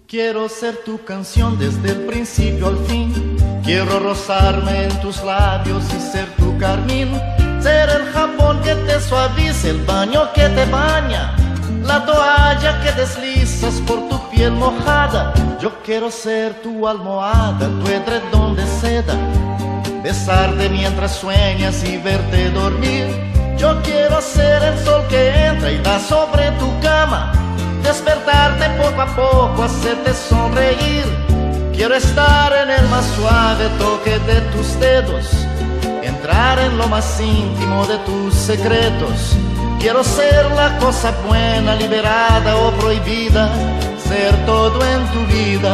Quiero ser tu canción desde el principio al fin. Quiero rozarme en tus labios y ser tu carmín. Ser el jabón que te suaviza, el baño que te baña, la toalla que deslizas por tu piel mojada. Yo quiero ser tu almohada, tu edredón de seda, besarte mientras sueñas y verte dormir. Yo quiero ser el sol que entra y da sobre tu cama, despertarte poco a poco, hacerte sonreír. Quiero estar en el más suave toque de tus dedos, entrar en lo más íntimo de tus secretos. Quiero ser la cosa buena, liberada o prohibida, ser todo en tu vida.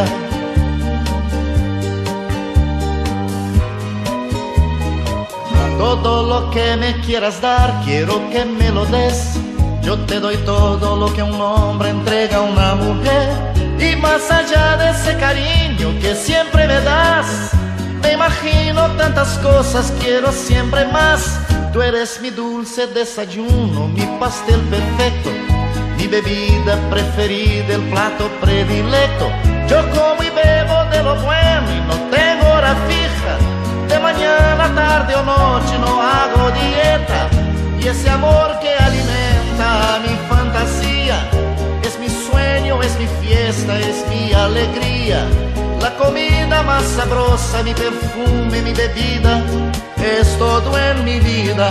Todo lo que me quieras dar, quiero que me lo des. Yo te doy todo lo que un hombre entrega a una mujer. Y más allá de ese cariño que siempre me das, me imagino tantas cosas, quiero siempre más. Tú eres mi dulce desayuno, mi pastel perfecto, mi bebida preferida, el plato predilecto. Yo como y bebo de lo bueno y no tengo hora fija. De mañana, tarde o noche no hago dieta. Y ese amor que alimenta mi fantasía es mi sueño, es mi fiesta, es mi alegría. La comida más sabrosa, mi perfume, mi bebida, es todo en mi vida.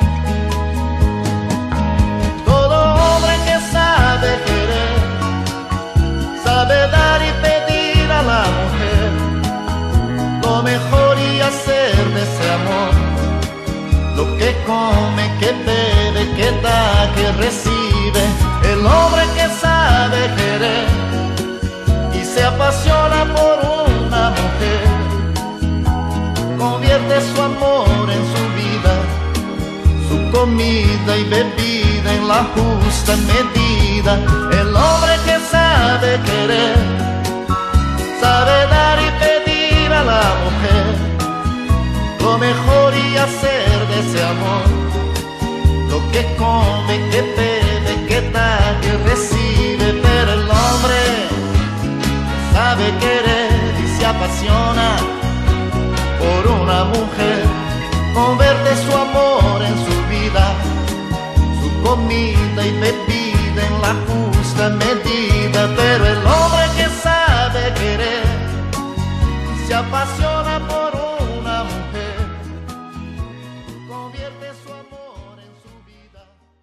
Todo hombre que sabe querer, sabe dar y pedir a la mujer lo mejor y hacer de ese amor lo que come, que bebe, que da, que recibe. El hombre que sabe querer y se apasiona por una mujer, convierte su amor en su vida, su comida y bebida en la justa medida. El hombre que sabe querer, sabe dar y pedir a la mujer lo mejor y hacer de ese amor lo que come, que bebe, que da, que recibe. Pero el hombre sabe querer y se apasiona por una mujer, convierte su amor en su vida, su comida y bebida en la justa medida. Pero el hombre que sabe querer y se apasiona por una mujer, convierte su amor en su vida.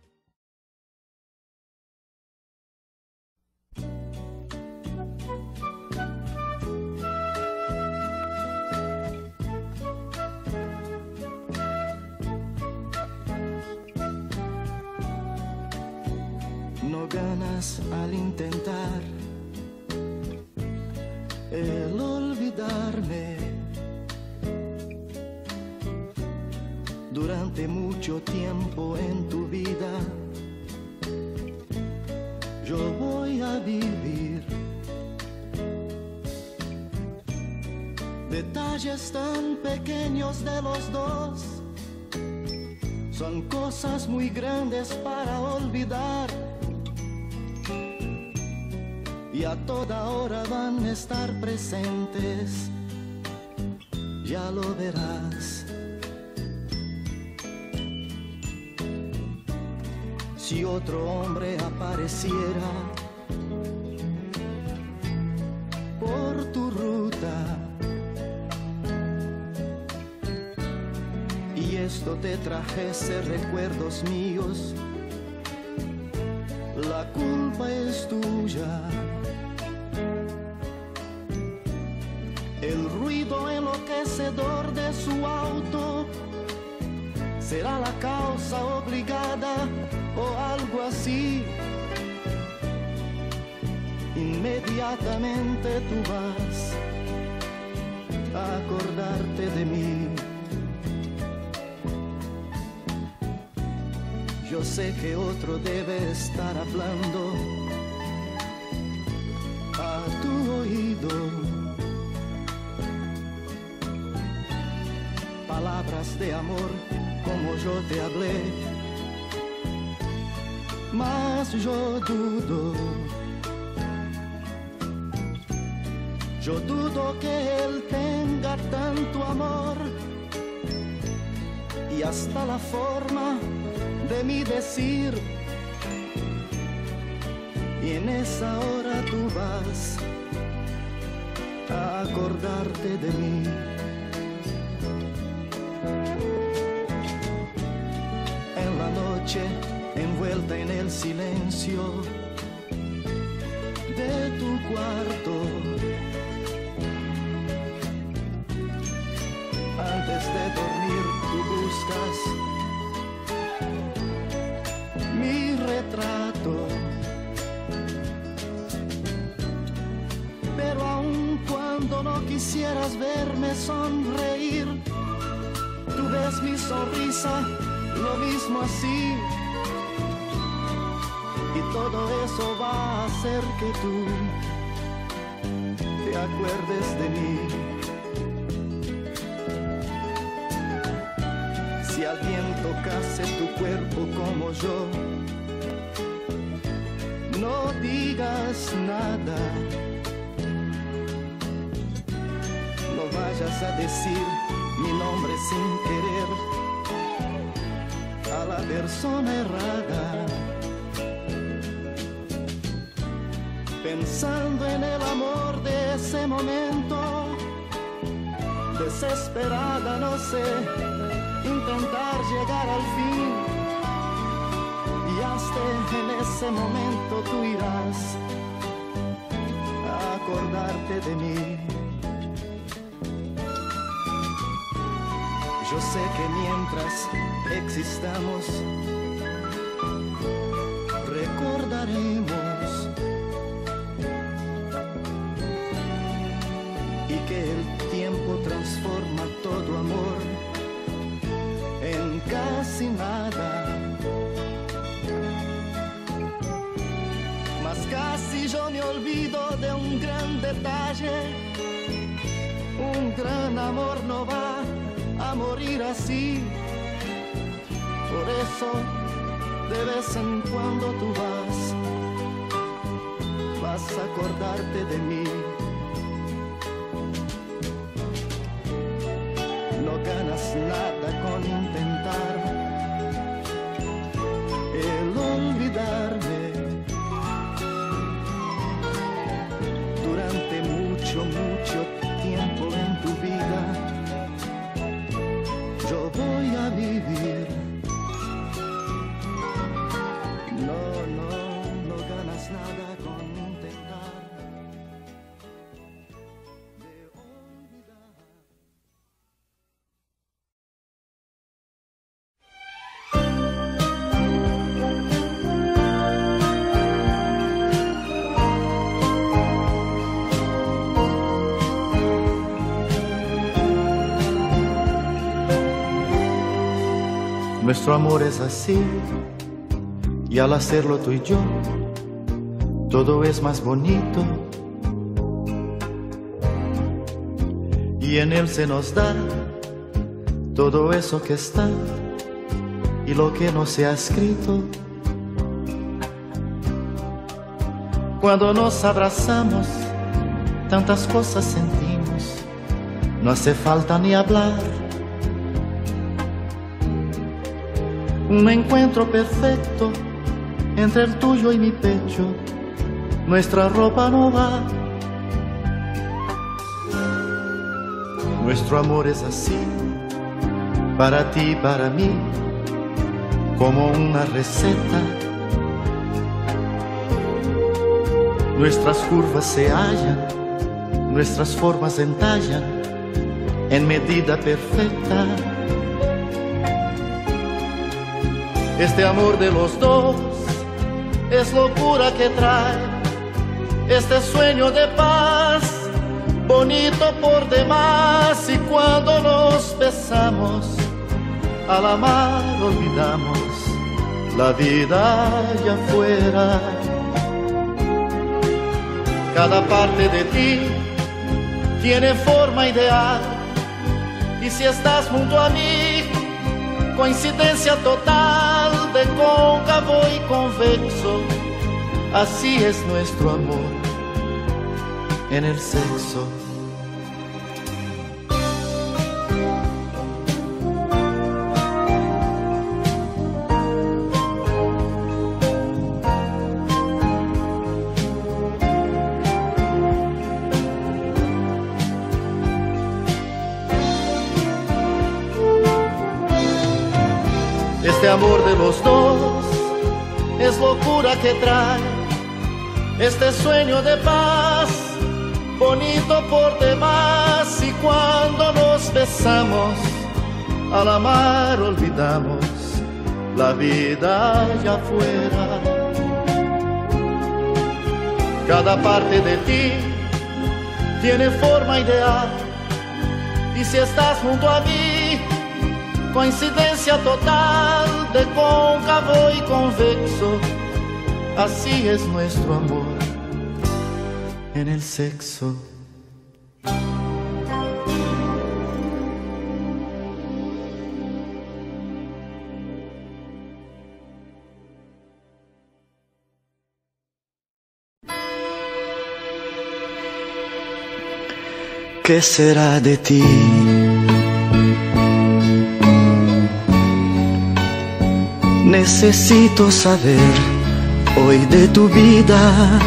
No ganas al intentar el olvidarme. Durante mucho tiempo en tu vida yo voy a vivir detalles tan pequeños de los dos, son cosas muy grandes para olvidar. Y a toda hora van a estar presentes, ya lo verás. Si otro hombre apareciera por tu ruta y esto te trajese recuerdos míos, la culpa es tuya. El ruido enloquecedor de su auto será la causa obligada o algo así. Inmediatamente tú vas a acordarte de mí. Yo sé que otro debe estar hablando a tu oído palabras de amor como yo te hablé, mas yo dudo Yo dudo que él tenga tanto amor y hasta la forma de mi decir. Y en esa hora tú vas a acordarte de mí. En la noche, envuelta en el silencio de tu cuarto, antes de dormir tú buscas mi retrato. Pero aun cuando no quisieras verme sonreír, tú ves mi sonrisa lo mismo así. Y todo eso va a hacer que tú te acuerdes de mí. Si alguien tocase tu cuerpo como yo, no digas nada. No vayas a decir mi nombre sin querer a la persona errada. Pensando en el amor de ese momento, desesperada no sé, intentar llegar al fin. Y hasta en ese momento tú irás a acordarte de mí. Yo sé que mientras existamos, recordaremos y que el tiempo transforma todo amor en casi nada. Mas casi yo me olvido de un gran detalle. Un gran amor no va a morir así. Por eso de vez en cuando tú vas a acordarte de mí. No ganas nada con intentar el olvidarme. Durante mucho tiempo en tu vida yo voy a vivir. No ganas nada con intentar de olvidar. Nuestro amor es así, y al hacerlo tú y yo, todo es más bonito. Y en él se nos da todo eso que está y lo que no se ha escrito. Cuando nos abrazamos, tantas cosas sentimos, no hace falta ni hablar. Un encuentro perfecto entre el tuyo y mi pecho, nuestra ropa no va. Nuestro amor es así, para ti y para mí, como una receta. Nuestras curvas se hallan, nuestras formas entallan en medida perfecta. Este amor de los dos es locura que trae este sueño de paz, bonito por demás. Y cuando nos besamos, al amar olvidamos la vida allá afuera. Cada parte de ti tiene forma ideal, y si estás junto a mí, coincidencia total de cóncavo y convexo. Así es nuestro amor en el sexo. Este amor de los dos es locura que trae este sueño de paz, bonito por demás. Y cuando nos besamos, al amar olvidamos la vida allá afuera. Cada parte de ti tiene forma ideal, y si estás junto a mí, coincidencia total de cóncavo y convexo. Así es nuestro amor en el sexo. ¿Qué será de ti? Necesito saber hoy de tu vida,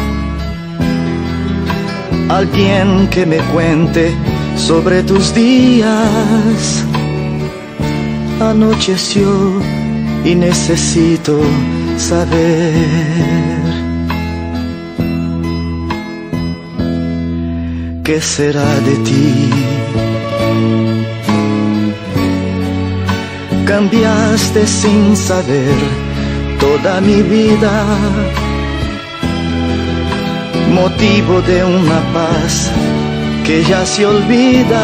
alguien que me cuente sobre tus días. Anocheció y necesito saber qué será de ti. Cambiaste sin saber toda mi vida, motivo de una paz que ya se olvida.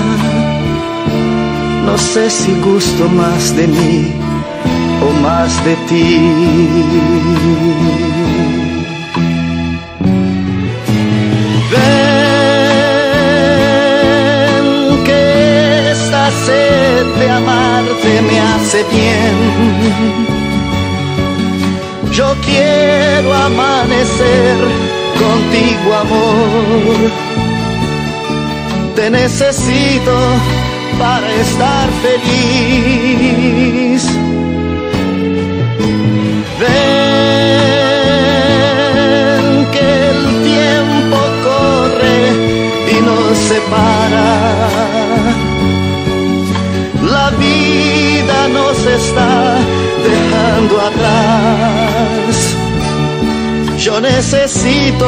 No sé si gusto más de mí o más de ti. Ven que esta sed de amarte me hace bien. Yo quiero amanecer contigo, amor. Te necesito para estar feliz. Ven que el tiempo corre y nos separa. La vida nos está dejando atrás. Yo necesito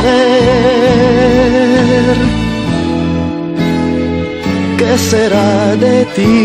saber qué será de ti.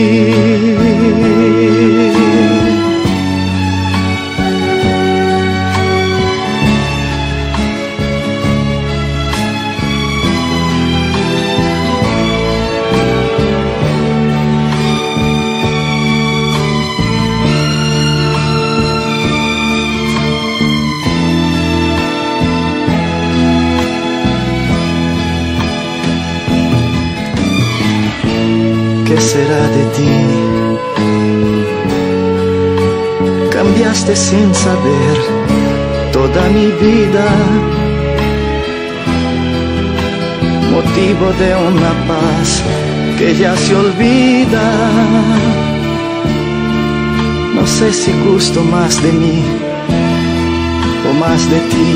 ¿Qué será de ti? Cambiaste sin saber toda mi vida, motivo de una paz que ya se olvida. No sé si gusto más de mí o más de ti.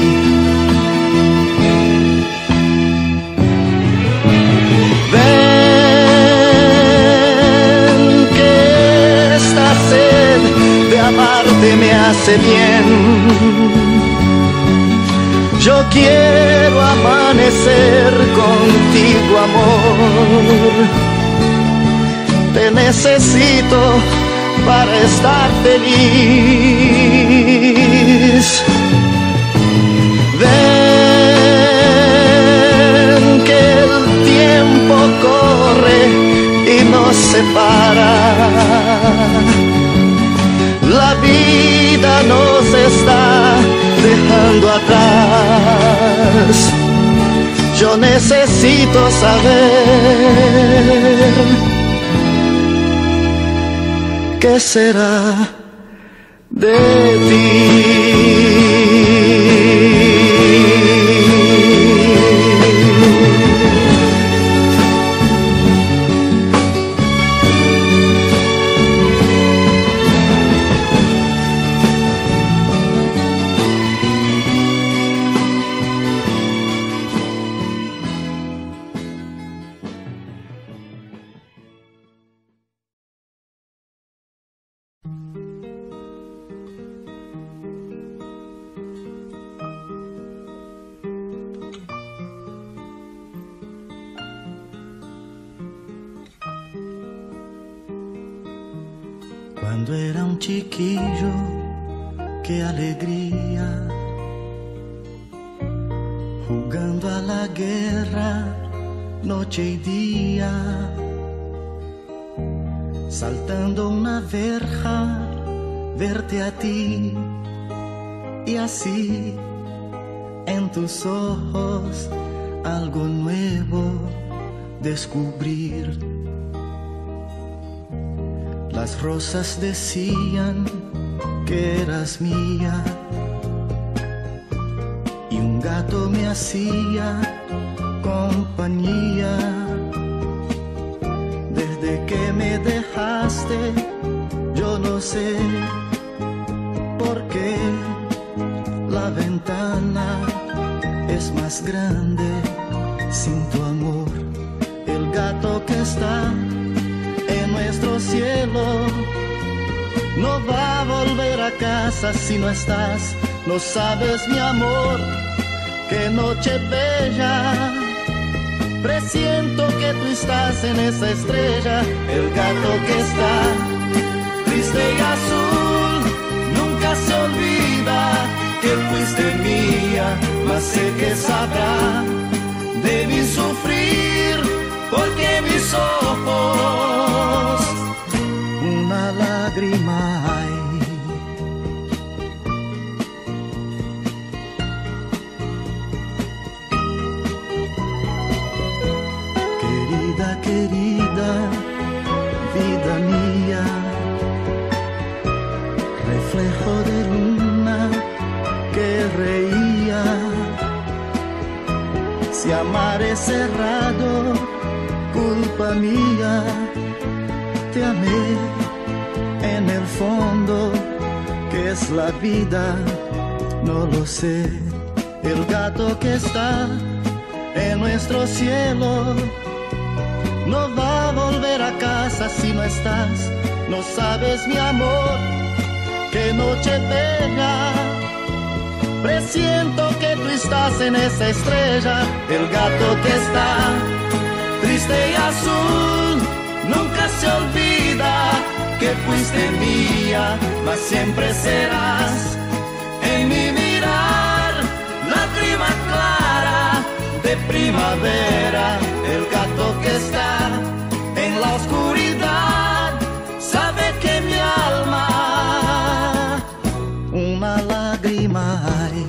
Amarte me hace bien. Yo quiero amanecer contigo, amor. Te necesito para estar feliz. Ven que el tiempo corre y nos separa. La vida nos está dejando atrás. Yo necesito saber qué será de ti. Cuando era un chiquillo, qué alegría, jugando a la guerra, noche y día, saltando una verja, verte a ti, y así en tus ojos algo nuevo descubrir. Las rosas decían que eras mía y un gato me hacía compañía. Desde que me dejaste, yo no sé por qué la ventana es más grande sin tu amor. El gato que está en nuestro cielo no va a volver a casa si no estás. No sabes, mi amor, qué noche bella. Presiento que tú estás en esa estrella. El gato que está triste y azul nunca se olvida que fuiste mía, mas sé que sabrá de mi sufrir, porque mis ojos una lágrima hay. Querida, querida, vida mía, reflejo de luna que reía. Si amar es cerrado, culpa mía, te amé en el fondo, que es la vida, no lo sé. El gato que está en nuestro cielo no va a volver a casa si no estás. No sabes, mi amor, qué noche bella. Presiento que tú estás en esa estrella. El gato que está triste y azul nunca se olvida que fuiste mía, mas siempre serás en mi mirar, lágrima clara de primavera. El gato que está en la oscuridad sabe que mi alma una lágrima hay.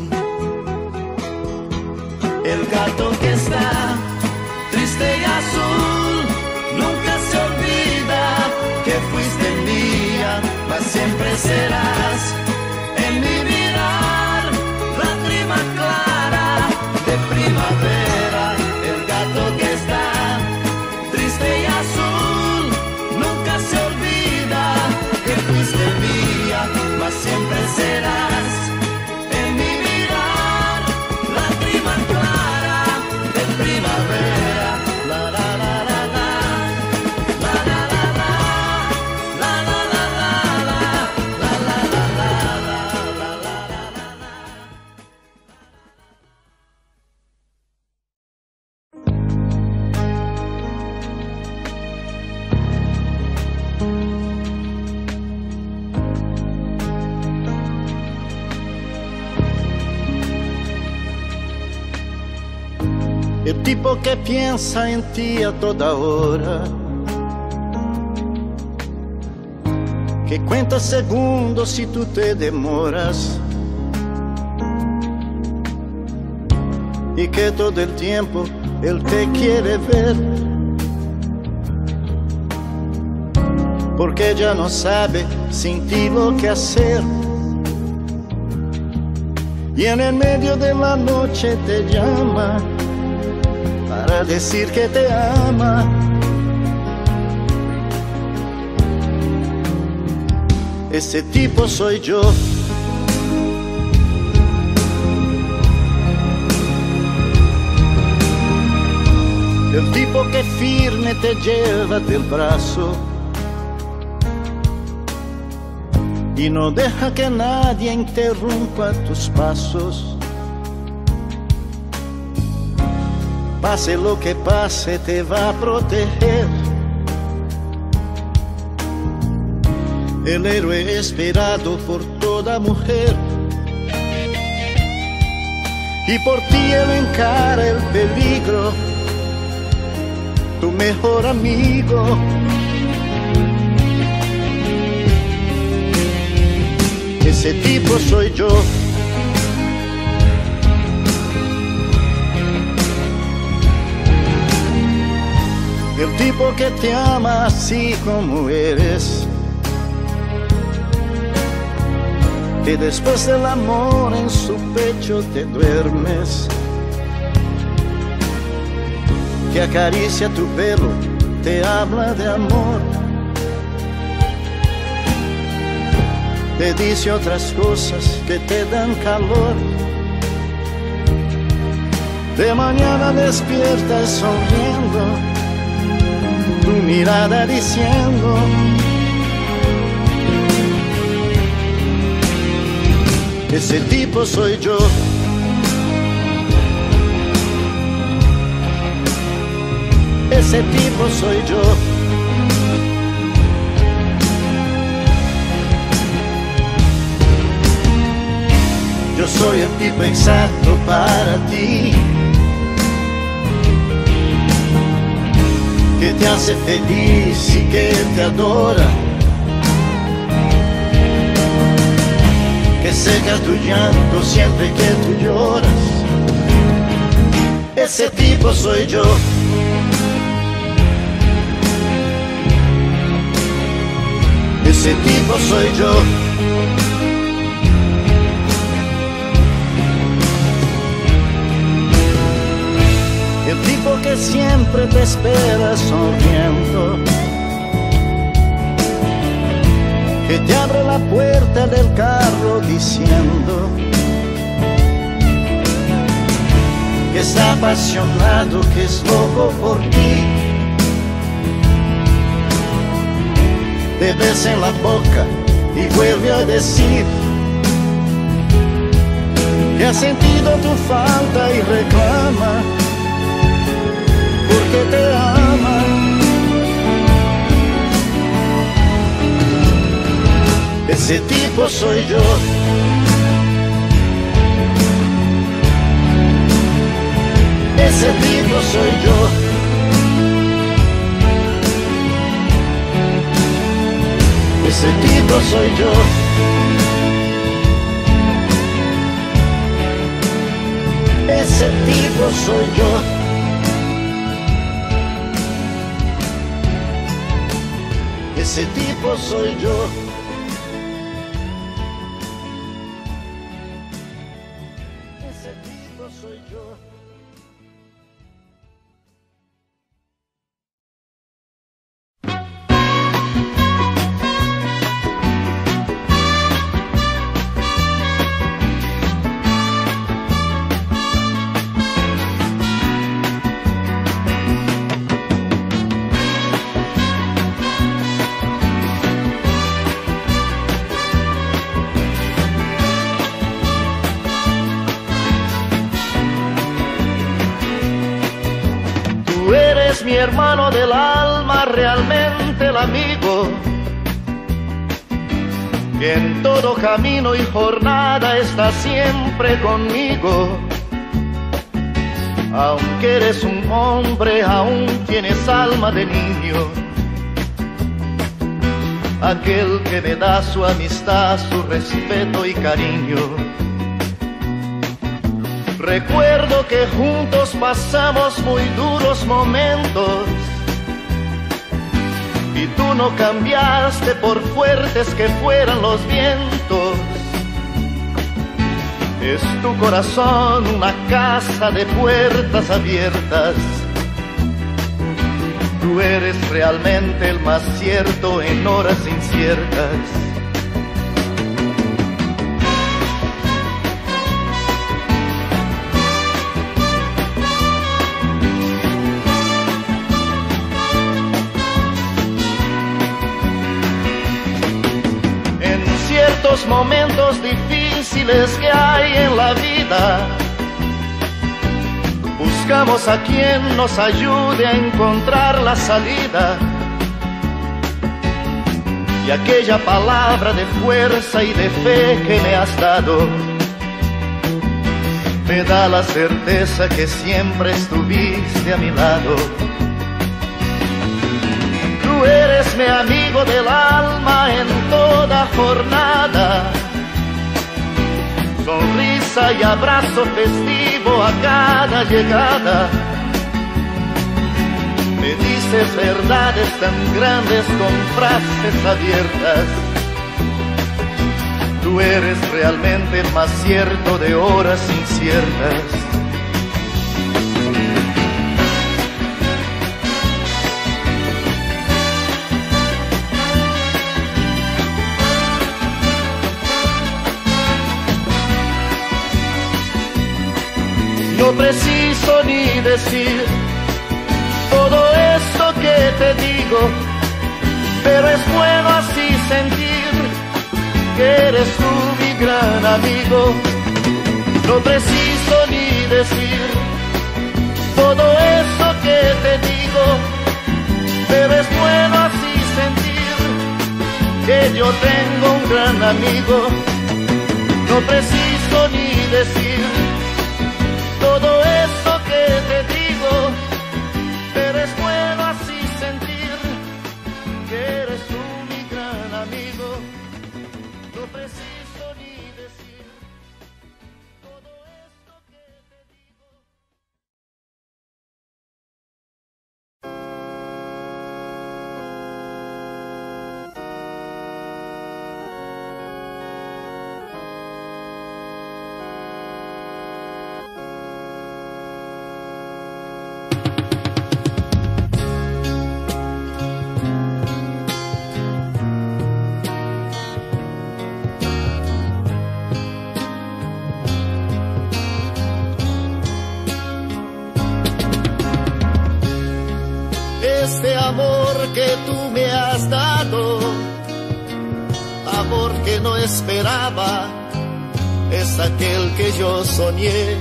El gato que está triste y azul nunca se olvida que fuiste mía, mas siempre serás en mi mirar, lágrima clara de primavera. El gato que está triste y azul nunca se olvida que fuiste mía, mas siempre serás en mi mirar, lágrima clara de primavera. La la la la la, la la la la, la la la la, la la la la, la la la la. El tipo que piensa en ti a toda hora, que cuenta segundos si tú te demoras, y que todo el tiempo él te quiere ver, porque ya no sabe sin ti lo que hacer, y en el medio de la noche te llama para decir que te ama. Ese tipo soy yo. El tipo que firme te lleva del brazo y no deja que nadie interrumpa tus pasos. Pase lo que pase, te va a proteger. el héroe esperado por toda mujer. Y por ti él encara el peligro, tu mejor amigo. Ese tipo soy yo. El tipo que te ama así como eres, que después del amor en su pecho te duermes, que acaricia tu pelo, te habla de amor, te dice otras cosas que te dan calor. De mañana despiertas sonriendo, tu mirada diciendo: ese tipo soy yo. Ese tipo soy yo. Yo soy el tipo exacto para ti, que te hace feliz y que te adora, que seca tu llanto siempre que tú lloras. Ese tipo soy yo. Ese tipo soy yo. El tipo que siempre te espera sonriendo, que te abre la puerta del carro diciendo que está apasionado, que es loco por ti. Te besa en la boca y vuelve a decir que ha sentido tu falta y reclama porque te ama. Ese tipo soy yo. Ese tipo soy yo. Ese tipo soy yo. Ese tipo soy yo. Ese tipo soy yo. Ese tipo soy yo. Mi hermano del alma, realmente el amigo, que en todo camino y jornada está siempre conmigo. Aunque eres un hombre, aún tienes alma de niño, aquel que me da su amistad, su respeto y cariño. Recuerdo que juntos pasamos muy duros momentos y tú no cambiaste por fuertes que fueran los vientos. Es tu corazón una casa de puertas abiertas. Tú eres realmente el más cierto en horas inciertas. Ciertos momentos difíciles que hay en la vida, buscamos a quien nos ayude a encontrar la salida. y aquella palabra de fuerza y de fe que me has dado me da la certeza que siempre estuviste a mi lado. Tú eres mi amigo del alma en toda jornada, sonrisa y abrazo festivo a cada llegada. Me dices verdades tan grandes con frases abiertas. Tú eres realmente más cierto de horas inciertas. No preciso ni decir todo esto que te digo, pero es bueno así sentir que eres tú mi gran amigo. No preciso ni decir todo esto que te digo, pero es bueno así sentir que yo tengo un gran amigo. No preciso ni decir todo esto que te digo, pero es bueno así sentir que eres tú mi gran amigo. No preciso ni decir todo esto que te digo. Este amor que tú me has dado, amor que no esperaba, es aquel que yo soñé.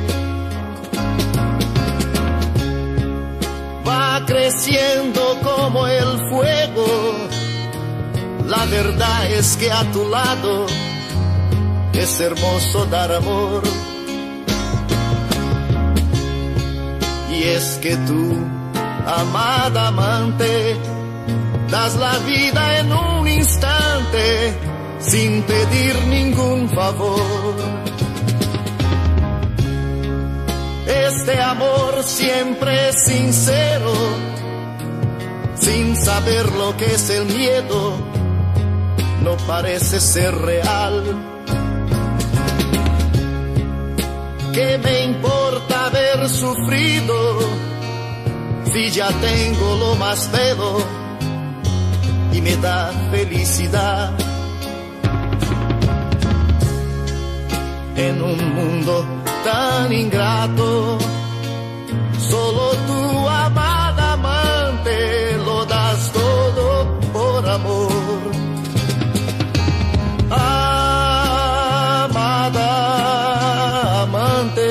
Va creciendo como el fuego, la verdad es que a tu lado es hermoso dar amor. Y es que tú, amada amante, das la vida en un instante sin pedir ningún favor. Este amor siempre es sincero, sin saber lo que es el miedo, no parece ser real. ¿Qué me importa haber sufrido si ya tengo lo más bello y me da felicidad? En un mundo tan ingrato, solo tú, amada amante, lo das todo por amor. Amada amante,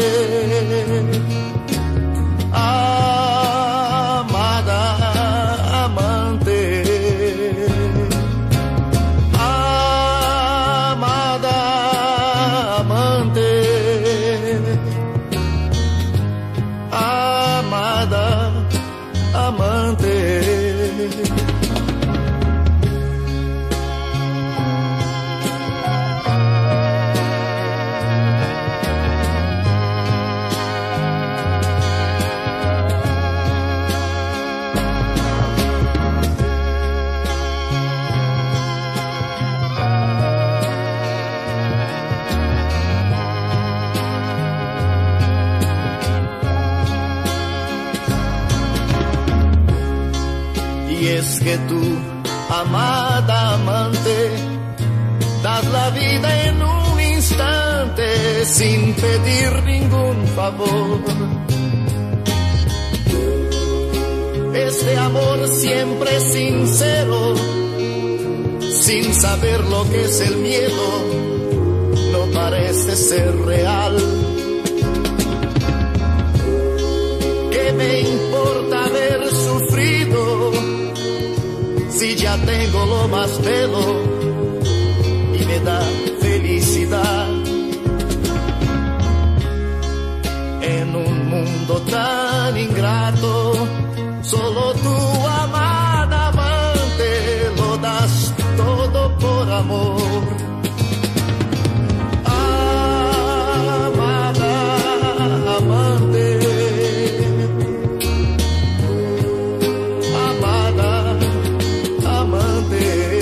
es que tú, amada amante, das la vida en un instante sin pedir ningún favor. Este amor siempre sincero, sin saber lo que es el miedo, no parece ser real. ¿Qué me importa haber sufrido si ya tengo lo más bello y me da felicidad? En un mundo tan ingrato, solo tu amada amante lo das todo por amor. Amada amante, amada amante,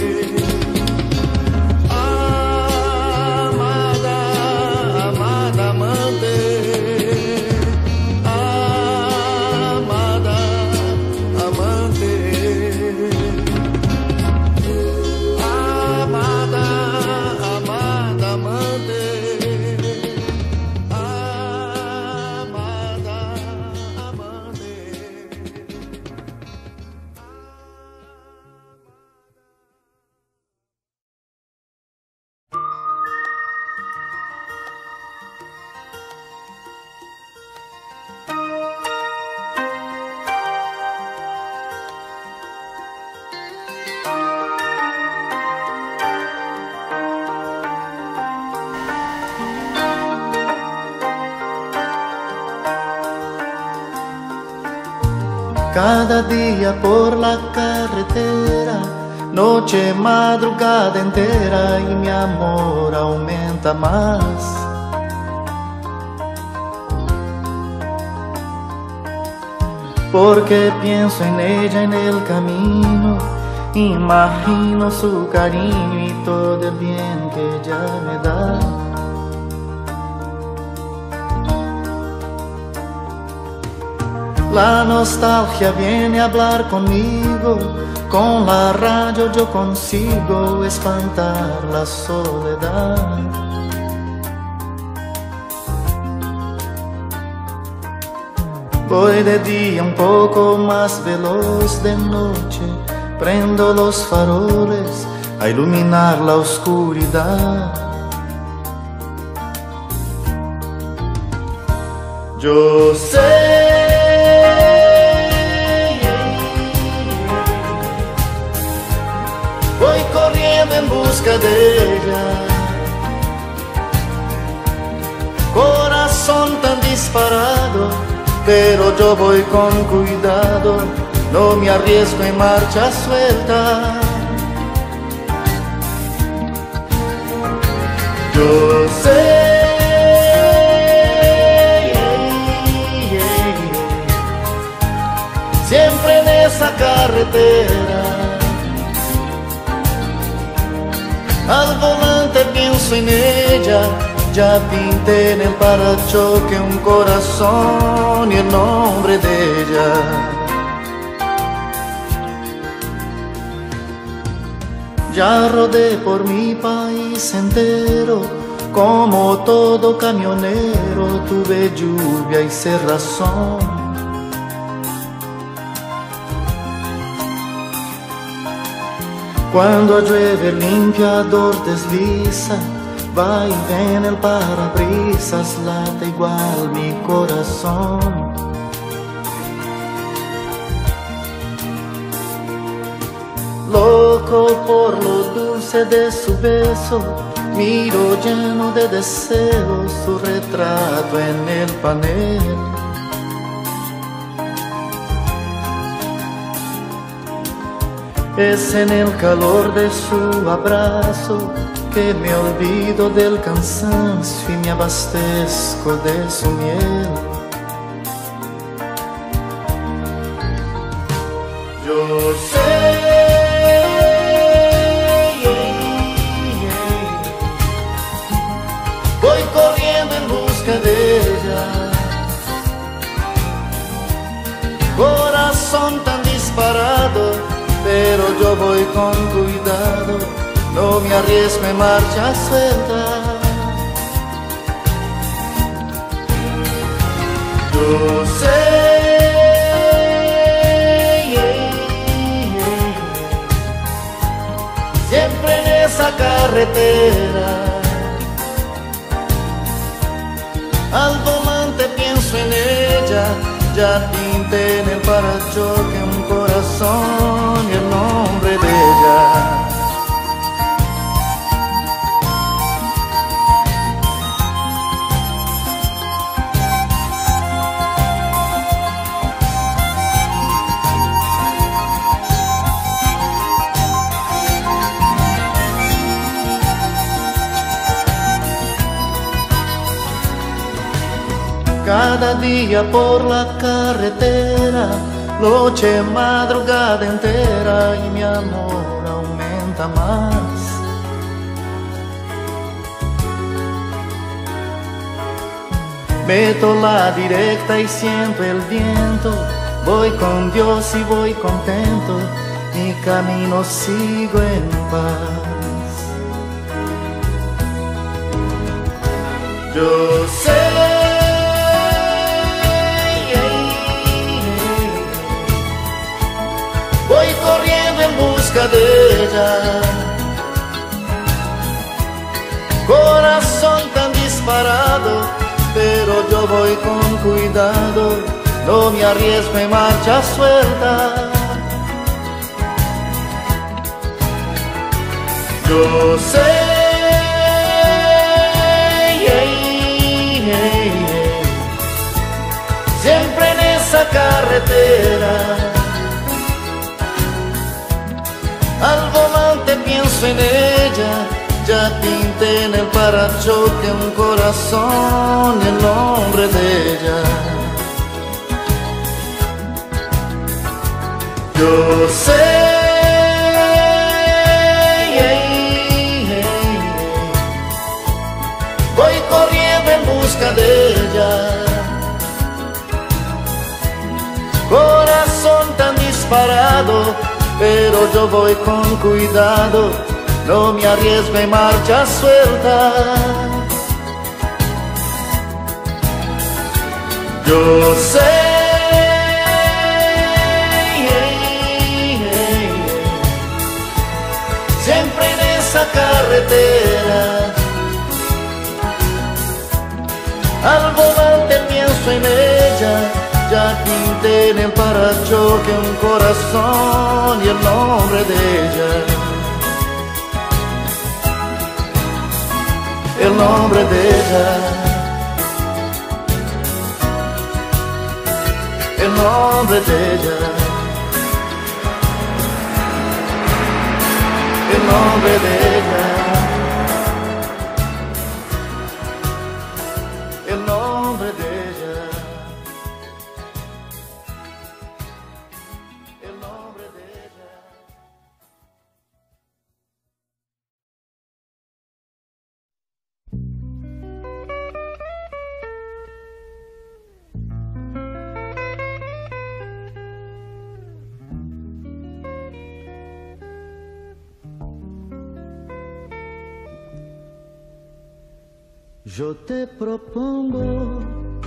amada amada amante. Cada día por la carretera, noche, madrugada entera, y mi amor aumenta más. Porque pienso en ella en el camino, imagino su cariño y todo el bien que ella me da. La nostalgia viene a hablar conmigo, con la radio yo consigo espantar la soledad. Voy de día un poco más veloz, de noche prendo los faroles a iluminar la oscuridad. Yo sé, voy corriendo en busca de ella, corazón tan disparado, pero yo voy con cuidado, no me arriesgo en marcha suelta. Yo sé, siempre en esa carretera, al volante pienso en ella, ya pinté en el parachoque un corazón y el nombre de ella. Ya rodé por mi país entero, como todo camionero, tuve lluvia y cerrazón. Cuando llueve el limpiador desliza, va y viene el parabrisas, late igual mi corazón. Loco por lo dulce de su beso, miro lleno de deseos su retrato en el panel. Es en el calor de su abrazo que me olvido del cansancio y me abastezco de su miel. Yo sé, voy corriendo en busca de ella, corazón tan disparado, pero yo voy con cuidado, no me arriesgo en marcha suelta. Yo sé, siempre en esa carretera, al volante pienso en ella, ya pinté en el parachoque un corazón y el nombre de cada día por la carretera, noche, madrugada entera, y mi amor aumenta más. Meto la directa y siento el viento, voy con Dios y voy contento, mi camino sigo en paz. Yo sé, voy corriendo en busca de ella, corazón tan disparado, pero yo voy con cuidado, no me arriesgo en marcha suelta. Yo sé, siempre en esa carretera, al volante pienso en ella, ya pinté en el parachoque un corazón y el nombre de ella. Yo sé, voy corriendo en busca de ella, corazón tan disparado, pero yo voy con cuidado, no me arriesgo en marcha suelta. Yo sé, siempre en esa carretera, al volante pienso en ella, ya pinté en el parachoque un corazón y el nombre de ella. El nombre de ella, el nombre de ella, el nombre de ella, el nombre de ella, el nombre de ella. Yo te propongo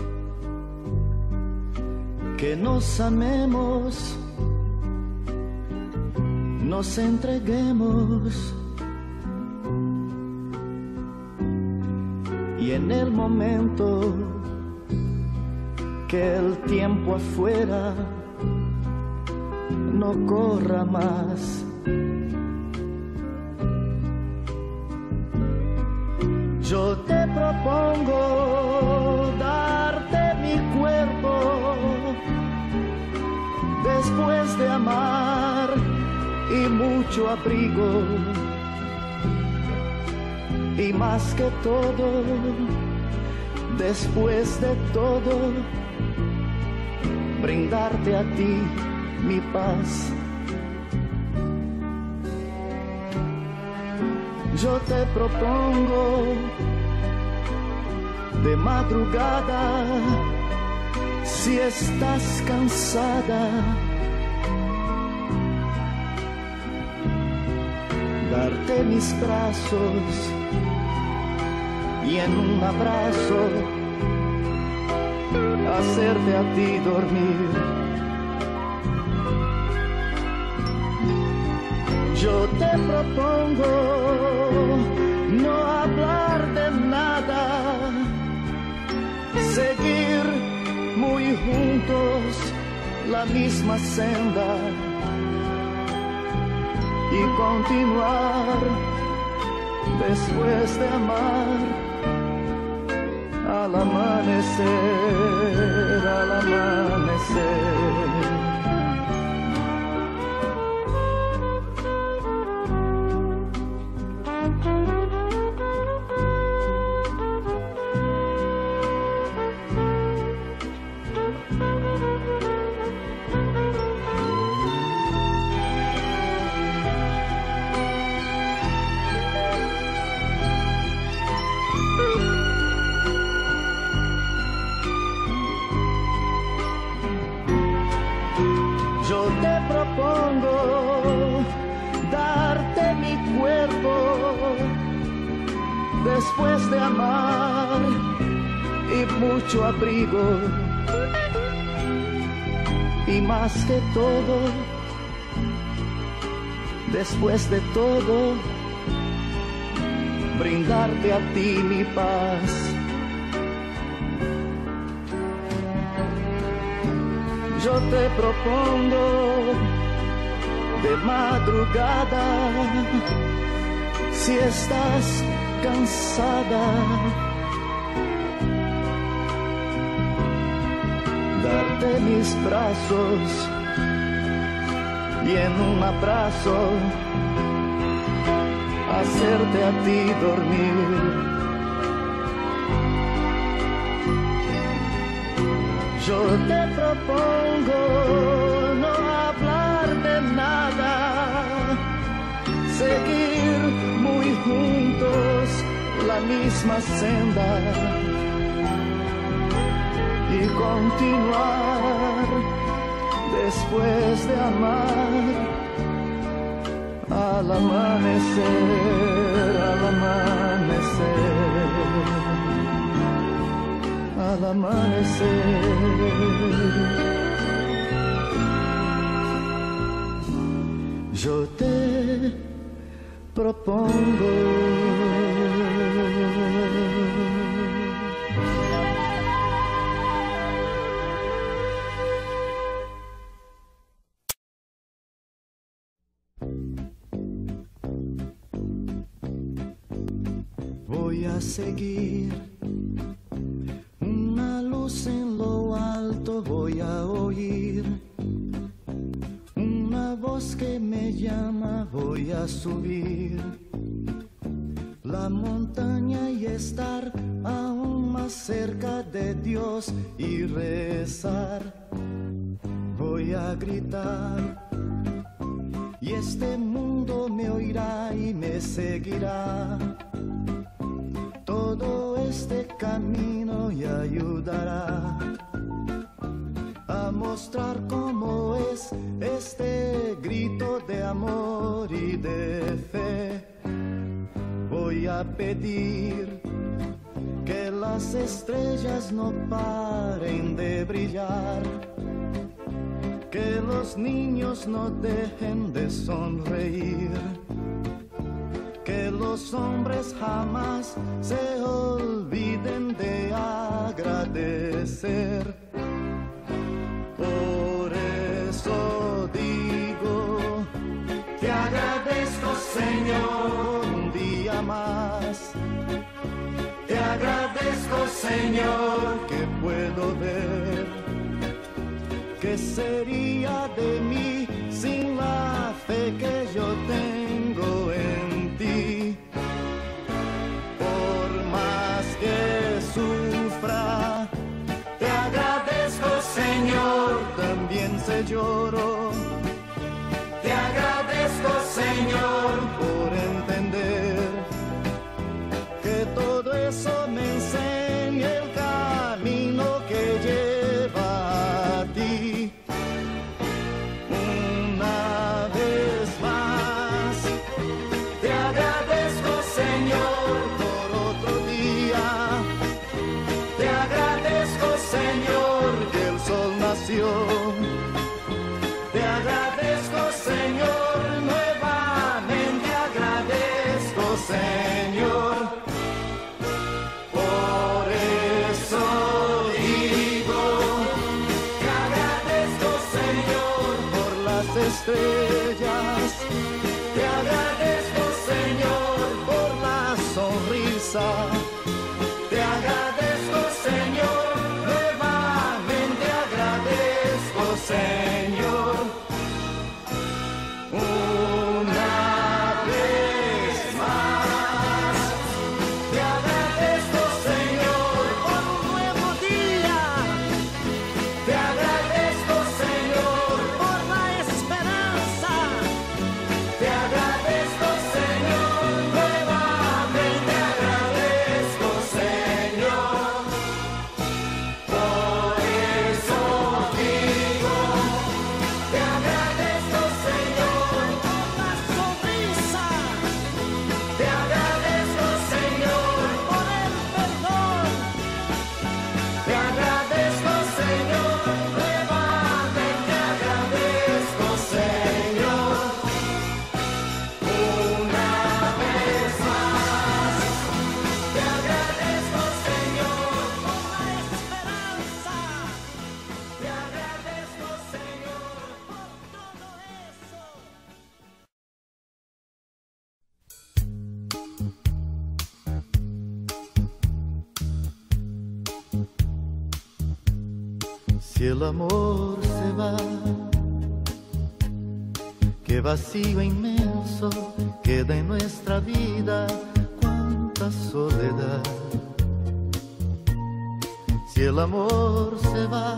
que nos amemos, nos entreguemos, y en el momento que el tiempo afuera no corra más, yo te propongo darte mi cuerpo después de amar y mucho abrigo, y más que todo, después de todo, brindarte a ti mi paz. Yo te propongo de madrugada, si estás cansada, darte mis brazos y en un abrazo hacerte a ti dormir. Yo te propongo no hablar de nada, seguir muy juntos la misma senda y continuar después de amar al amanecer, al amanecer. propongo darte mi cuerpo después de amar y mucho abrigo, y más que todo, después de todo, brindarte a ti mi paz. Yo te propongo de madrugada, si estás cansada, darte mis brazos y en un abrazo hacerte a ti dormir. Yo te propongo no hablar de nada, seguir muy juntos la misma senda y continuar después de amar al amanecer, al amanecer, al amanecer. Yo te propongo voy a seguir una luz en lo alto, voy a oír una voz que me llama, voy a subir la montaña y estar aún más cerca de Dios y rezar. Voy a gritar y este mundo me oirá y me seguirá. Todo este camino y ayudará a mostrar cómo es este grito de amor y de fe. Voy a pedir que las estrellas no paren de brillar, que los niños no dejen de sonreír, que los hombres jamás se olviden de agradecer. Por eso digo, te agradezco, Señor, un día más. Te agradezco, Señor, que puedo ver. ¿Qué sería de mí sin la fe que yo tengo en ti? Por más que sufra, te agradezco, Señor, también se lloro. Te agradezco, Señor, por entender que todo eso me enseña el camino que lleva a ti. Una vez más, te agradezco, Señor, por otro día. Te agradezco, Señor, que el sol nació. Te agradezco, Señor, nuevamente agradezco, Señor. Por eso digo, te agradezco, Señor, por las estrellas. Te agradezco, Señor, por la sonrisa. Te agradezco, Señor, nuevamente agradezco, Señor. Una vez más, te agradezco, Señor, por un nuevo día. Te agradezco, Señor, por la esperanza. Si el amor se va, qué vacío inmenso queda en nuestra vida, cuánta soledad. Si el amor se va,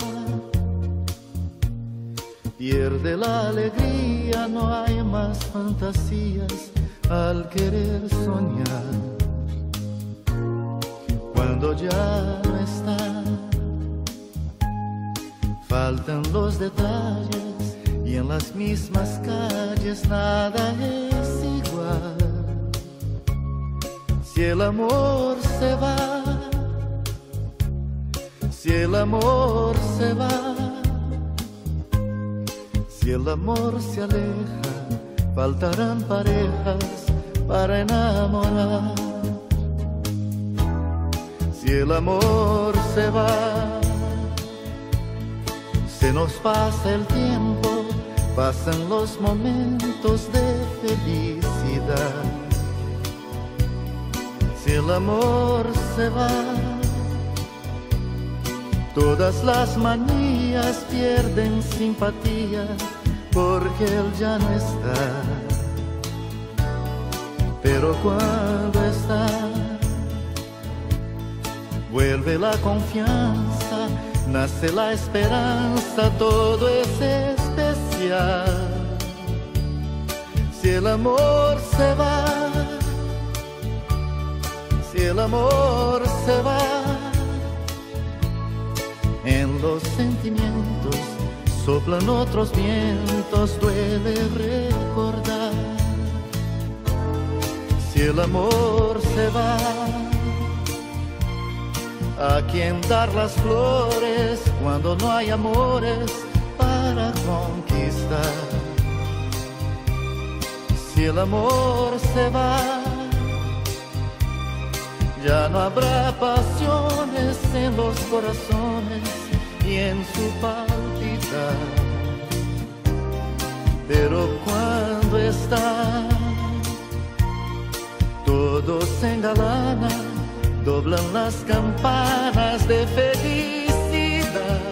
pierde la alegría, no hay más fantasías al querer soñar. Cuando ya no está, faltan los detalles y en las mismas calles nada es igual. Si el amor se va, si el amor se va, si el amor se aleja, faltarán parejas para enamorar. Si el amor se va, se nos pasa el tiempo, pasan los momentos de felicidad. Si el amor se va, todas las manías pierden simpatía, porque él ya no está. Pero cuando está, vuelve la confianza, nace la esperanza, todo es especial. Si el amor se va, si el amor se va, en los sentimientos soplan otros vientos, duele recordar. Si el amor se va, ¿a quién dar las flores cuando no hay amores para conquistar? Si el amor se va, ya no habrá pasiones en los corazones y en su palpitar. Pero cuando está, todo se engalana, doblan las campanas de felicidad.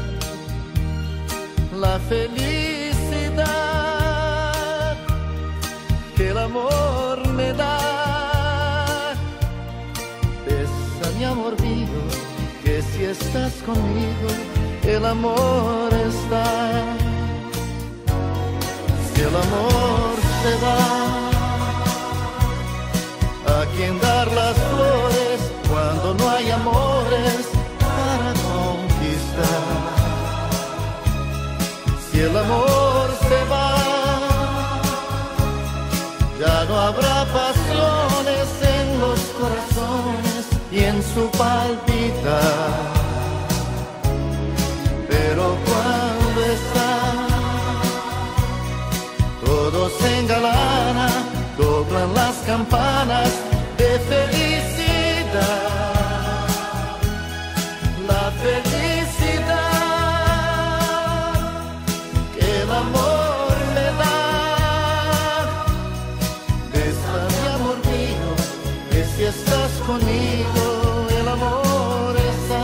La felicidad que el amor me da. Besa mi amor mío, que si estás conmigo, el amor está. Si el amor se va, ¿a quién dar las flores cuando no hay amores para conquistar? Si el amor se va, ya no habrá pasiones en los corazones y en su palpitar. Pero cuando está, todo se engalana, doblan las campanas de felicidad. La felicidad que el amor me da. Besa mi amor mío, que si estás conmigo, el amor está.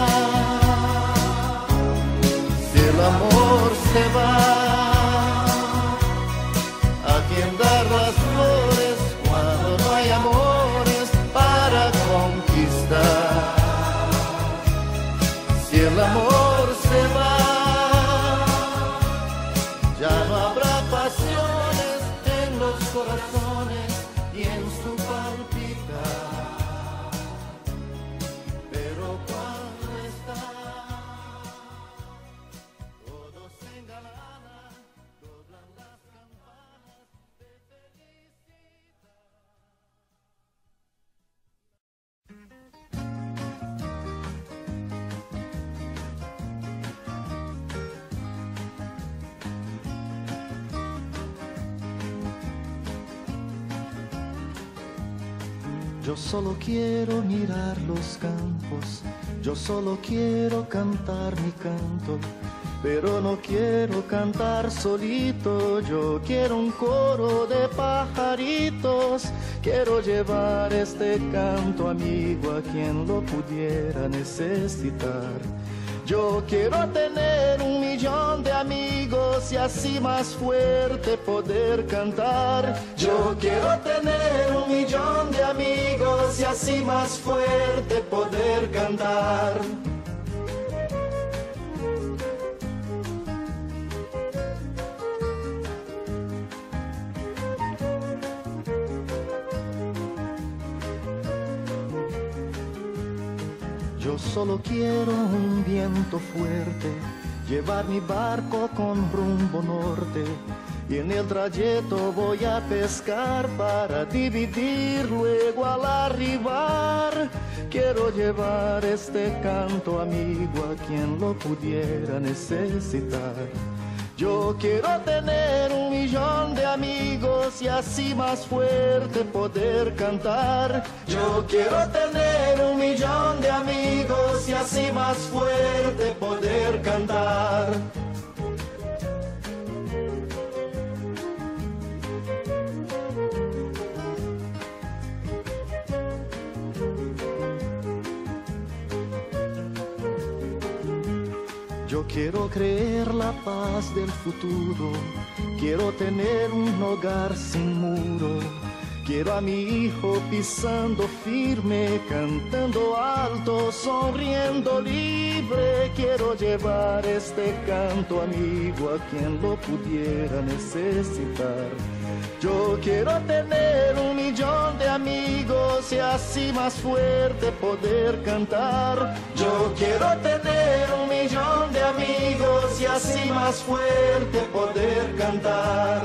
Si el amor se va, ¿a quién dar las flores cuando no hay amores para conquistar? Si el amor se va, ya no habrá pasiones en los corazones y en su palpitar. Pero cuando está, todo se engalana, doblan las campanas de felicidad. Yo solo quiero mirar los campos, yo solo quiero cantar mi canto, pero no quiero cantar solito. Yo quiero un coro de pajaritos, quiero llevar este canto amigo a quien lo pudiera necesitar. Yo quiero tener 1.000.000 de amigos y así más fuerte poder cantar. Yo quiero tener 1.000.000 de amigos y así más fuerte poder cantar. Yo solo quiero un viento fuerte, llevar mi barco con rumbo norte, y en el trayecto voy a pescar para dividir luego al arribar. Quiero llevar este canto amigo a quien lo pudiera necesitar. Yo quiero tener 1.000.000 de amigos y así más fuerte poder cantar. Yo quiero tener 1.000.000 de amigos y así más fuerte poder cantar. Yo quiero creer la paz del futuro, quiero tener un hogar sin muro. Quiero a mi hijo pisando firme, cantando alto, sonriendo libre. Quiero llevar este canto amigo a quien lo pudiera necesitar. Yo quiero tener 1.000.000 de amigos y así más fuerte poder cantar. Yo quiero tener 1.000.000 de amigos y así más fuerte poder cantar.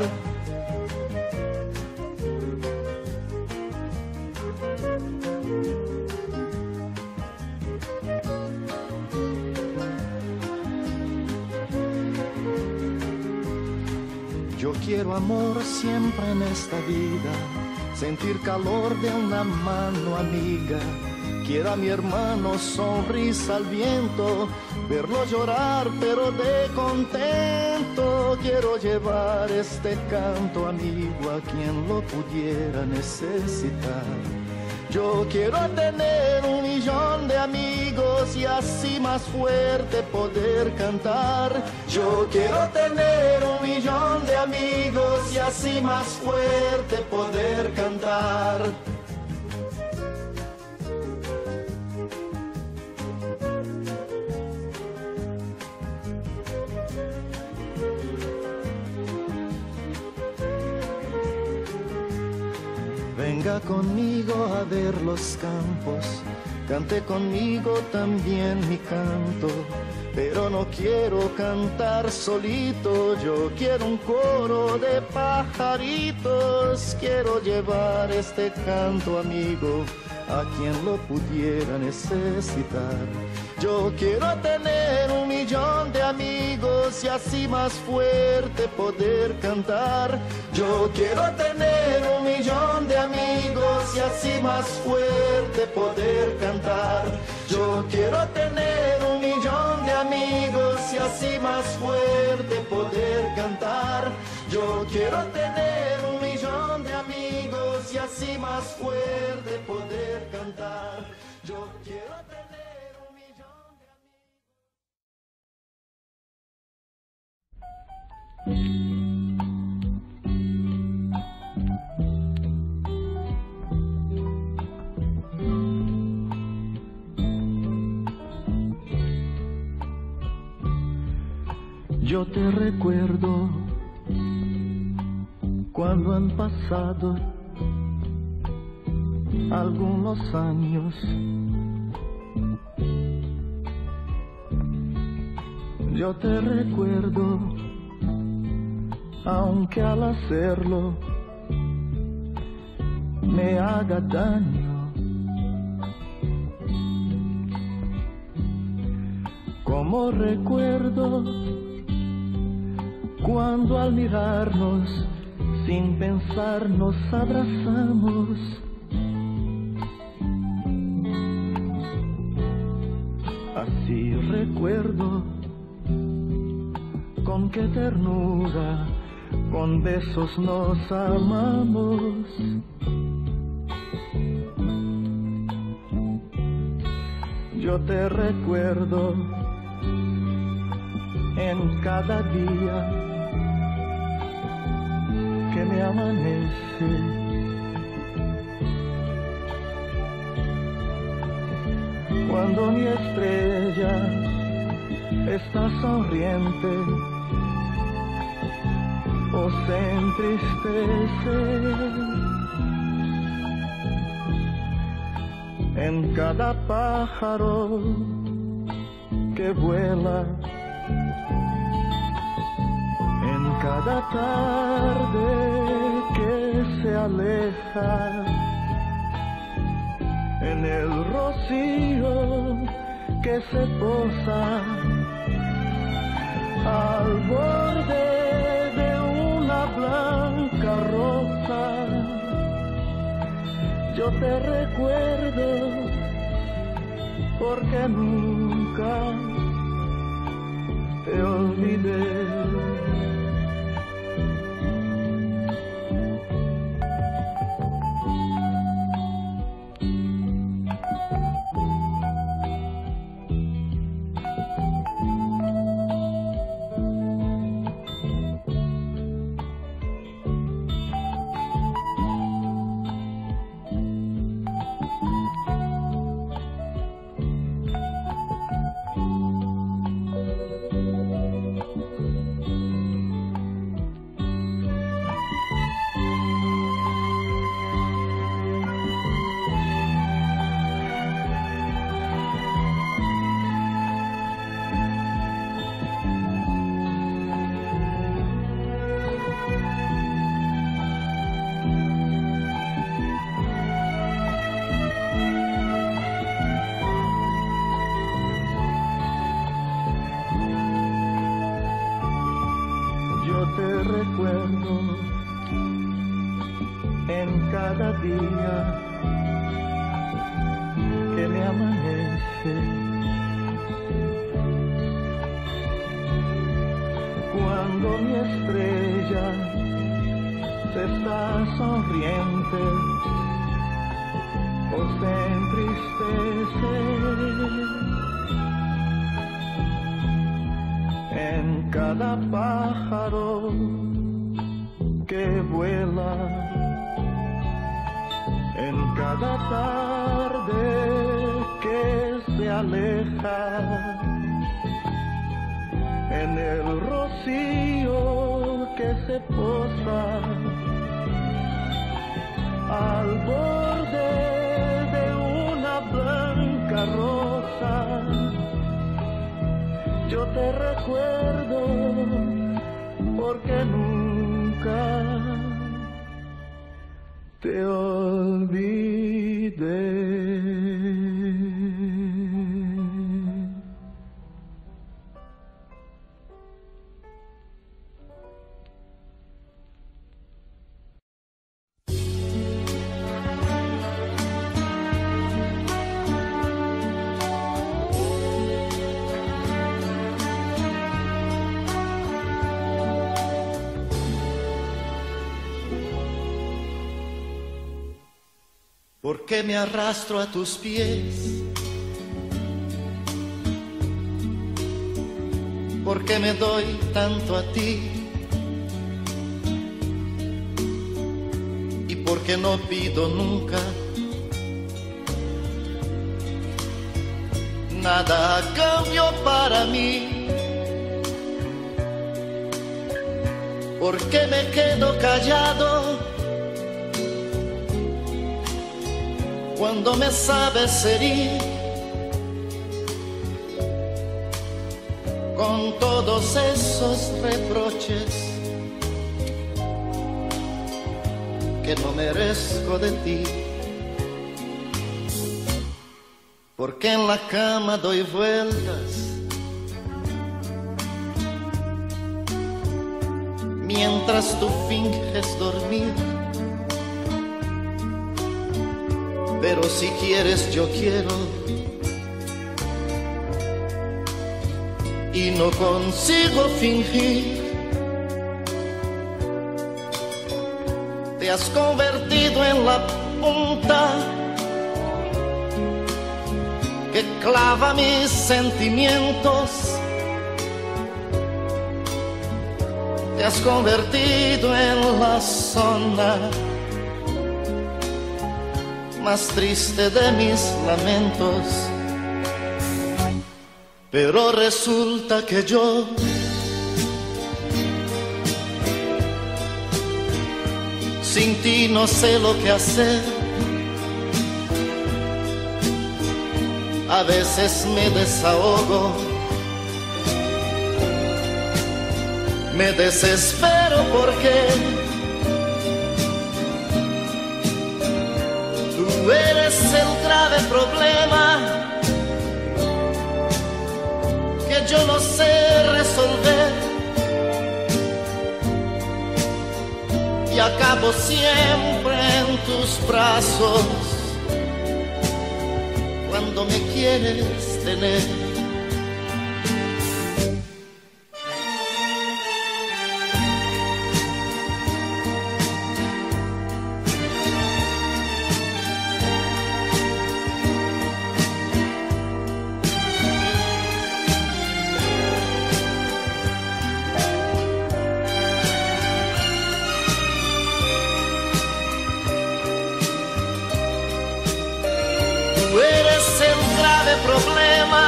Yo quiero amor siempre en esta vida, sentir calor de una mano amiga. Quiero a mi hermano sonrisa al viento, verlo llorar pero de contento. Quiero llevar este canto amigo a quien lo pudiera necesitar. Yo quiero tener 1.000.000 de amigos y así más fuerte poder cantar. Yo quiero tener 1.000.000 de amigos y así más fuerte poder cantar. Venga conmigo a ver los campos, cante conmigo también mi canto, pero no quiero cantar solito, yo quiero un coro de pajaritos. Quiero llevar este canto amigo a quien lo pudiera necesitar. Yo quiero tener 1.000.000 de amigos y así más fuerte poder cantar. Yo quiero tener 1.000.000 de amigos y así más fuerte poder cantar. Yo quiero tener 1.000.000 de amigos y así más fuerte poder cantar. Yo quiero tener 1.000.000 de amigos y así más fuerte poder cantar. Yo quiero tener 1.000.000 de Yo te recuerdo cuando han pasado algunos años. Yo te recuerdo, aunque al hacerlo me haga daño. Como recuerdo cuando al mirarnos sin pensar nos abrazamos. Así recuerdo con qué ternura, con besos nos amamos. Yo te recuerdo en cada día que me amanece. Cuando mi estrella está sonriente o se entristece, en cada pájaro que vuela, en cada tarde que se aleja, en el rocío que se posa al borde de una blanca rosa. Yo te recuerdo porque nunca te olvidé. Te recuerdo en cada día que me amanece. Cuando mi estrella se está sonriente o se entristece, en cada pájaro que vuela, en cada tarde que se aleja, en el rocío que se posa al borde de una blanca rosa. Yo te recuerdo porque nunca te olvidé. ¿Por qué me arrastro a tus pies? ¿Por qué me doy tanto a ti? ¿Y por qué no pido nunca nada a cambio para mí? ¿Por qué me quedo callado cuando me sabes herir con todos esos reproches que no merezco de ti? Porque en la cama doy vueltas mientras tú finges dormir. Pero si quieres yo quiero y no consigo fingir. Te has convertido en la punta que clava mis sentimientos te has convertido en la zona más triste de mis lamentos. Pero resulta que yo sin ti no sé lo que hacer. A veces me desahogo, me desespero porque tú eres el grave problema que yo no sé resolver y acabo siempre en tus brazos cuando me quieres tener. Tú eres el grave problema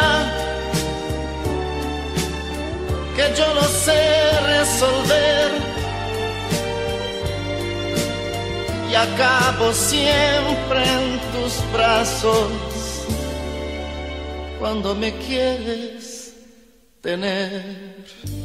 que yo no sé resolver y acabo siempre en tus brazos cuando me quieres tener.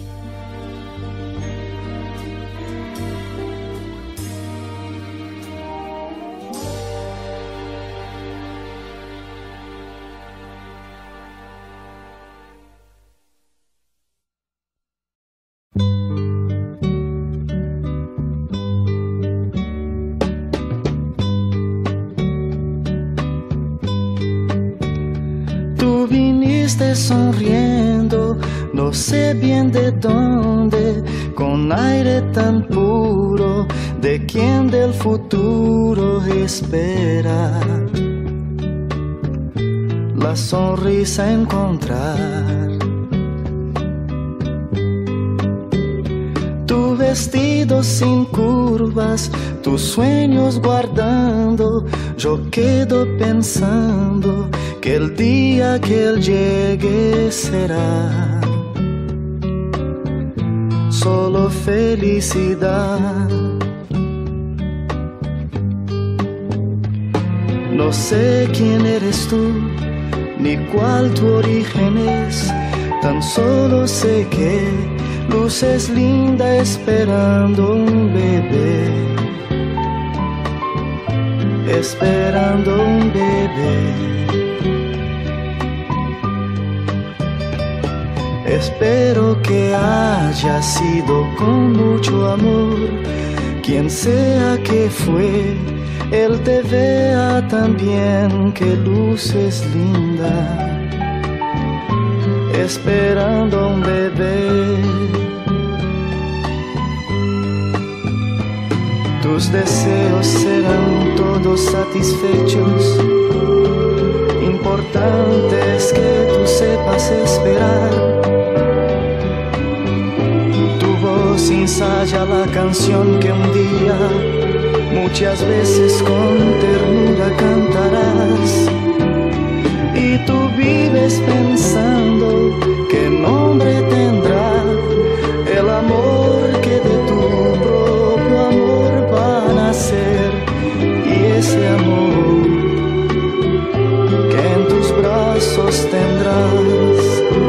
Tú viniste sonriendo, no sé bien de dónde, con aire tan puro de quien del futuro espera la sonrisa encontrar. Tu vestido sin curvas, tus sueños guardando, yo quedo pensando que el día que él llegue será solo felicidad. No sé quién eres tú, ni cuál tu origen es, tan solo sé que luces linda esperando un bebé, esperando un bebé. Espero que haya sido con mucho amor, quien sea que fue, él te vea tan bien que luces linda, esperando un bebé. Tus deseos serán todos satisfechos, importante es que tú sepas esperar. Ensaya la canción que un día muchas veces con ternura cantarás. Y tú vives pensando qué nombre tendrá el amor que de tu propio amor va a nacer. Y ese amor que en tus brazos tendrás.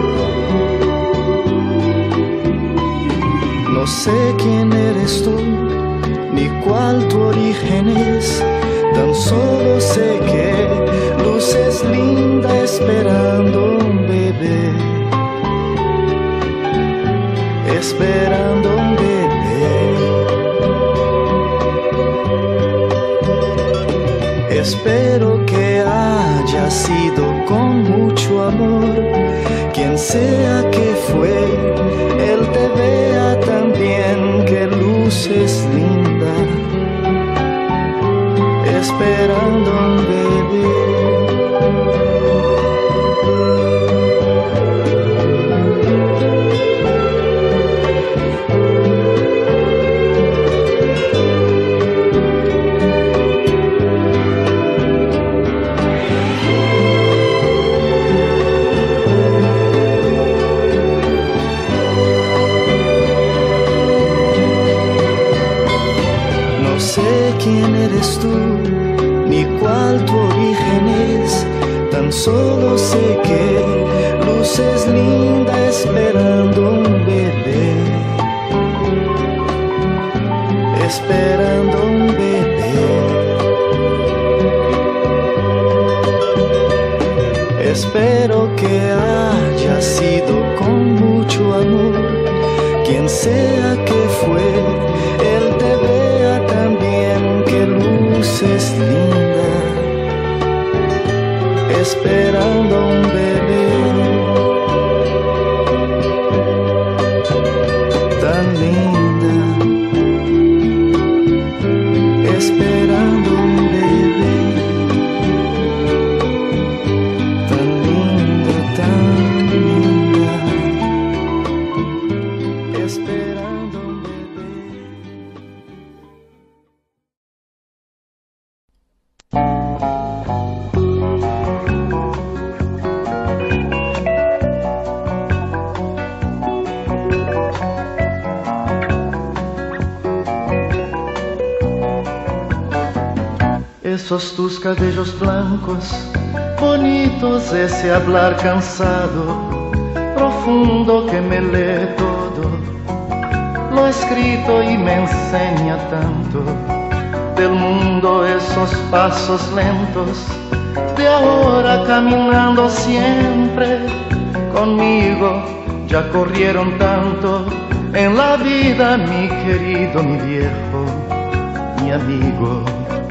No sé quién eres tú, ni cuál tu origen es, tan solo sé que luces linda esperando un bebé, esperando un bebé. Espero que haya sido con mucho amor, quien sea que fue, él te vea tan bien que luces linda, esperando un bebé. quién eres tú, ni cuál tu origen es. Tan solo sé que luces linda esperando un bebé, esperando un bebé. Espero que haya sido con mucho amor. Quien sea que fue, él te vea también que luces linda, esperando un bebé tan linda, esperando un bebé tan linda, esperando un bebé. Esos tus cabellos blancos, bonitos, ese hablar cansado, profundo que me lee todo, lo escrito y me enseña tanto del mundo, esos pasos lentos de ahora caminando siempre conmigo, ya corrieron tanto en la vida, mi querido, mi viejo, mi amigo.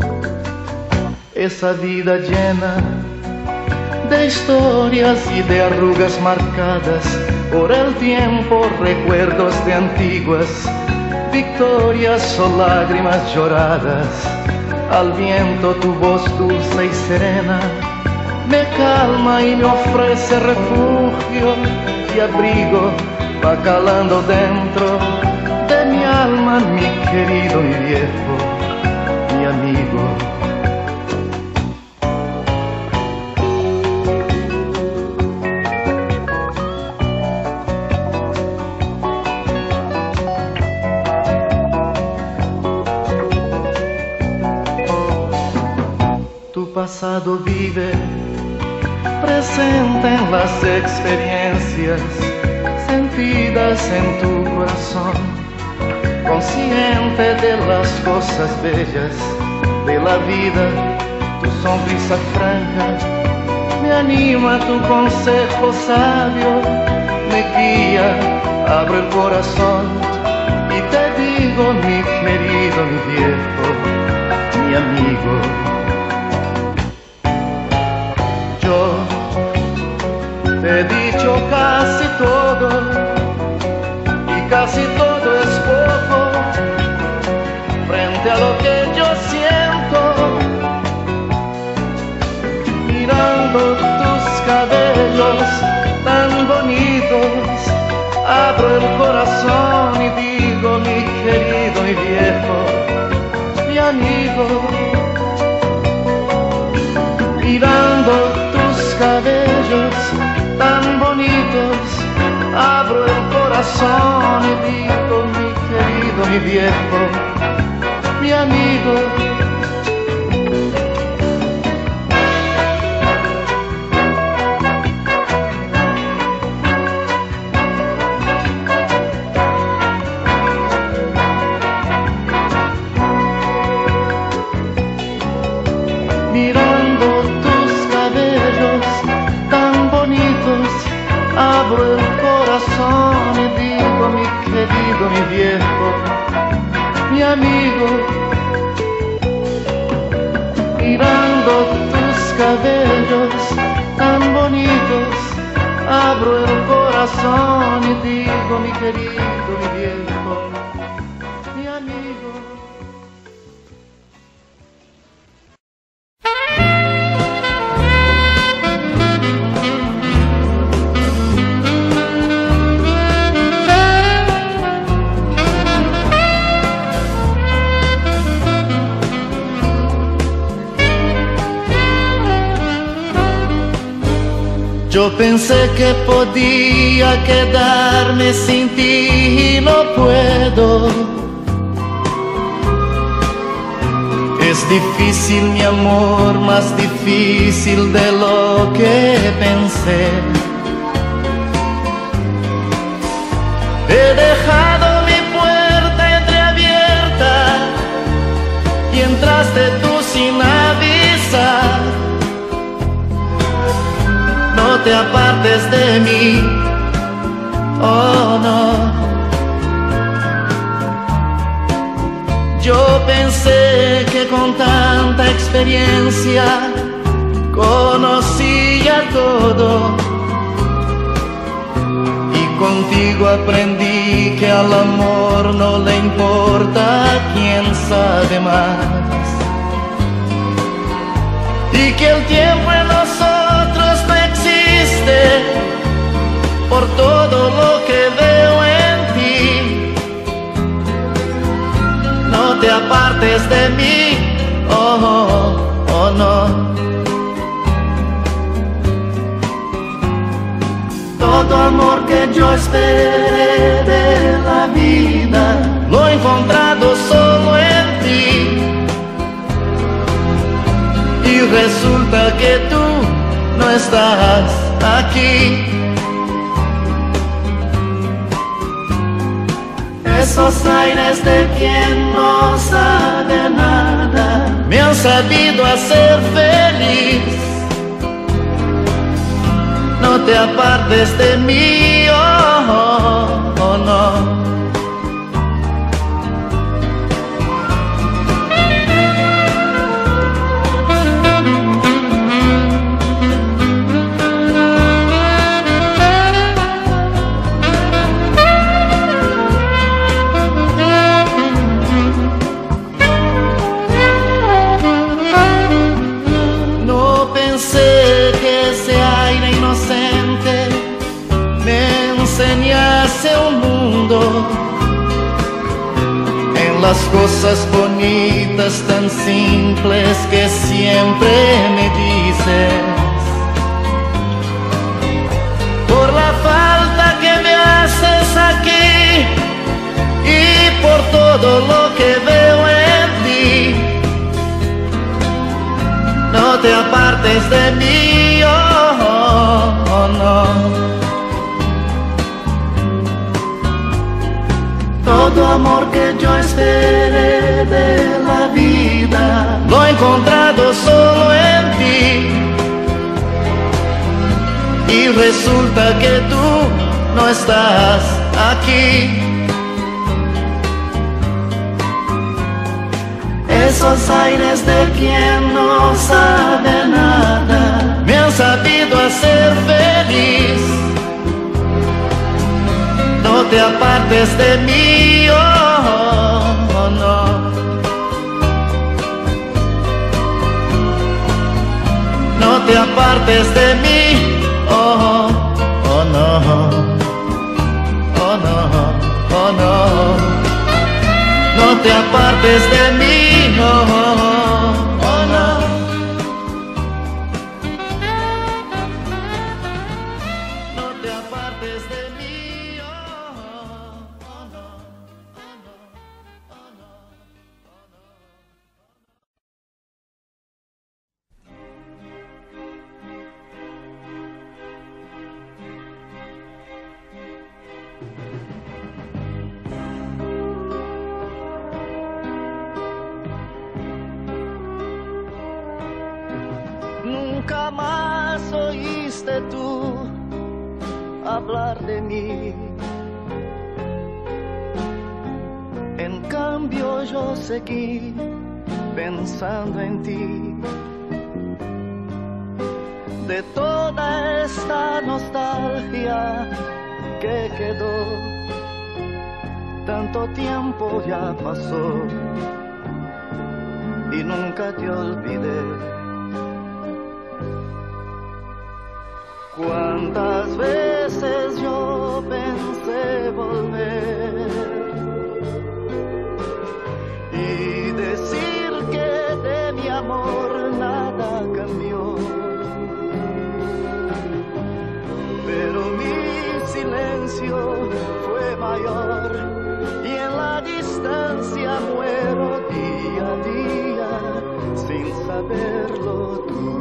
Esa vida llena de historias y de arrugas marcadas por el tiempo, recuerdos de antiguas victorias o lágrimas lloradas. Al viento tu voz dulce y serena me calma y me ofrece refugio y abrigo, va calando dentro de mi alma, mi querido, mi viejo, mi amigo. Pasado vive presente en las experiencias sentidas en tu corazón, consciente de las cosas bellas de la vida. Tu sonrisa franca me anima, tu consejo sabio me guía. Abro el corazón y te digo, mi querido, mi viejo, mi amigo. Yo te he dicho casi todo y casi todo es poco frente a lo que yo siento. Mirando tus cabellos tan bonitos, abro el corazón y digo, mi querido, mi viejo, mi amigo. Mirando tus cabellos tan bonitos, abro el corazón y digo, mi querido, mi viejo, mi amigo. Mirando tus cabellos tan bonitos, abro el corazón y digo, mi querido, mi viejo, mi amigo. Mirando tus cabellos tan bonitos, abro el corazón y digo, mi querido, mi viejo, mi amigo. Yo pensé que podía quedarme sin ti y no puedo. difícil mi amor, más difícil de lo que pensé. He dejado mi puerta entreabierta y entraste tú sin avisar. No te apartes de mí, oh no. Yo pensé que con tanta experiencia conocía todo, y contigo aprendí que al amor no le importa quién sabe más, y que el tiempo en nosotros no existe por todo lo que veo en ti. No te apartes de mí, oh, oh, oh no. Todo amor que yo esperé de la vida lo he encontrado solo en ti, y resulta que tú no estás aquí. Esos aires de quien no sabe nada me han sabido hacer feliz. No te apartes de mí, oh, oh, oh no. Enseñase un mundo en las cosas bonitas tan simples que siempre me dices. Por la falta que me haces aquí y por todo lo que veo en ti, no te apartes de mí, oh, oh, oh no. Todo amor que yo esperé de la vida lo he encontrado solo en ti, y resulta que tú no estás aquí. Esos aires de quien no sabe nada me han sabido hacer feliz. No te apartes de mí, oh, oh no. No te apartes de mí, oh, oh no. Oh no, oh no. No te apartes de mí, oh, oh no. No te apartes de mí. Nunca más oíste tú hablar de mí. En cambio yo seguí pensando en ti. De toda esta nostalgia que quedó, tanto tiempo ya pasó y nunca te olvidé. Cuántas veces yo pensé volver y decir que de mi amor nada cambió, pero mi silencio fue mayor y en la distancia muero día a día saberlo tú.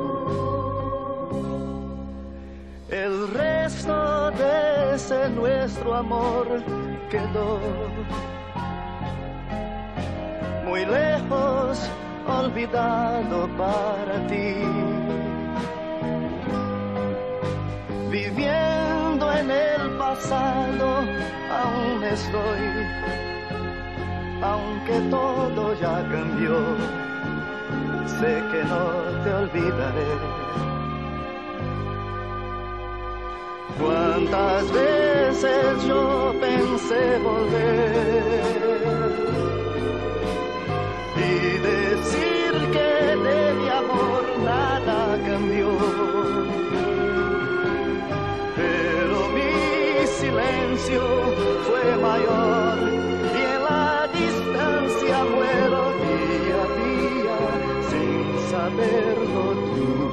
El resto de ese nuestro amor quedó muy lejos, olvidado para ti. Viviendo en el pasado aún estoy, aunque todo ya cambió, sé que no te olvidaré. Cuántas veces yo pensé volver y decir que de mi amor nada cambió, pero mi silencio fue mayor y en la distancia muero día a día sin saberlo tú.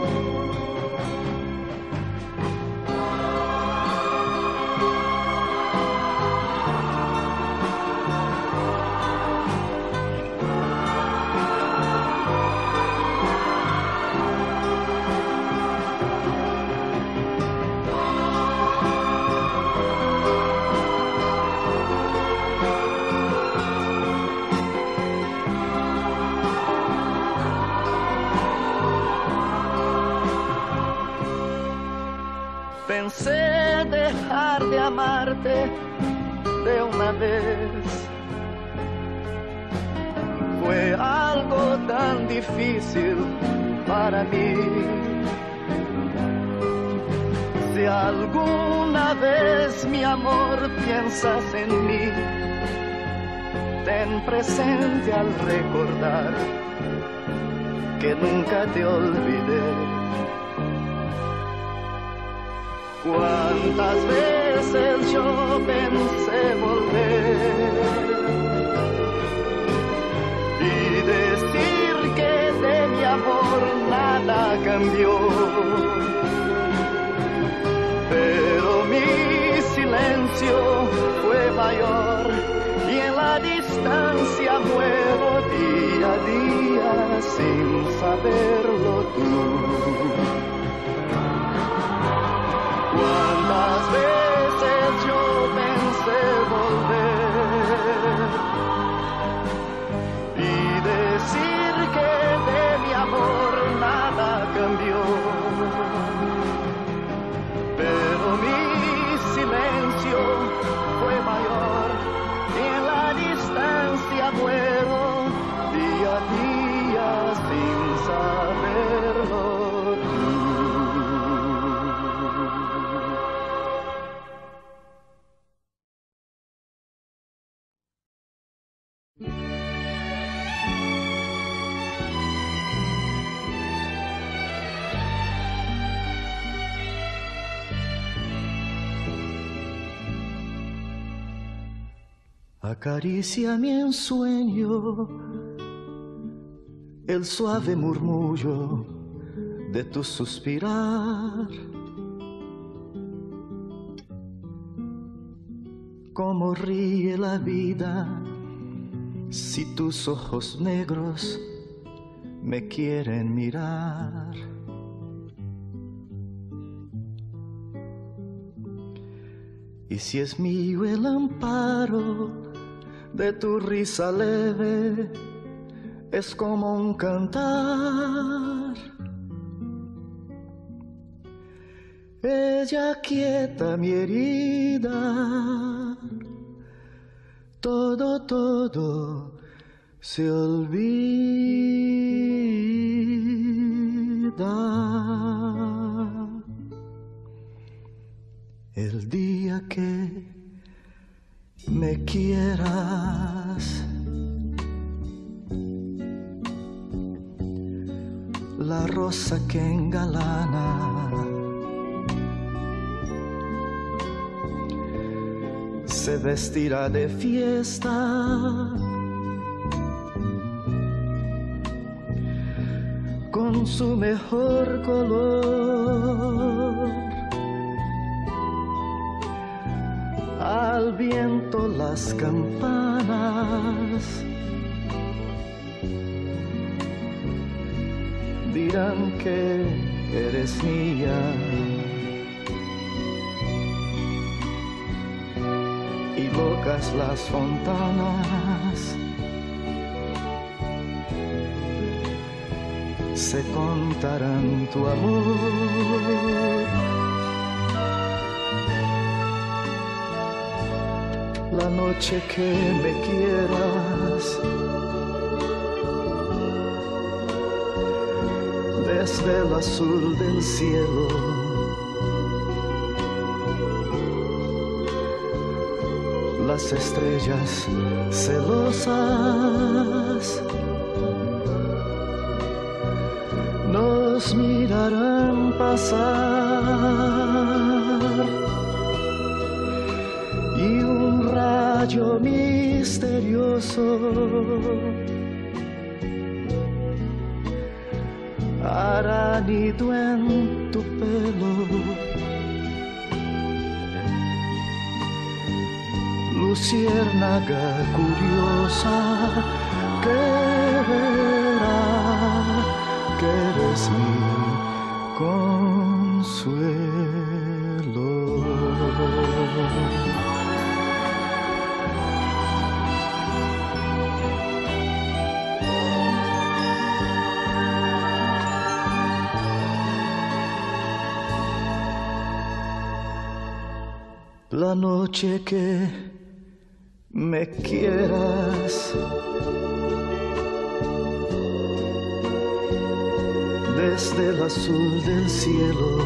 Pensé dejar de amarte de una vez. Fue algo tan difícil para mí. Si alguna vez, mi amor, piensas en mí, ten presente al recordar que nunca te olvidé. Cuántas veces yo pensé volver y decir que de mi amor nada cambió, pero mi silencio fue mayor y en la distancia muero día a día sin saberlo tú. Cuántas veces yo pensé volver y decir que de mi amor nada cambió, pero mi silencio fue mayor y en la distancia muero día a día sin saberlo. Acaricia mi ensueño el suave murmullo de tu suspirar. Cómo ríe la vida si tus ojos negros me quieren mirar. Y si es mío el amparo de tu risa leve, es como un cantar. Ella quieta mi herida, todo se olvida. El día que me quieras, la rosa que engalana se vestirá de fiesta con su mejor color. Al viento las campanas dirán que eres mía. Y locas las fontanas se contarán tu amor. La noche que me quieras, desde el azul del cielo, las estrellas celosas nos mirarán pasar, y un rayo misterioso hará nido en tu pelo. Luciérnaga curiosa que verá que eres mi consuelo. La noche que me quieras, desde el azul del cielo,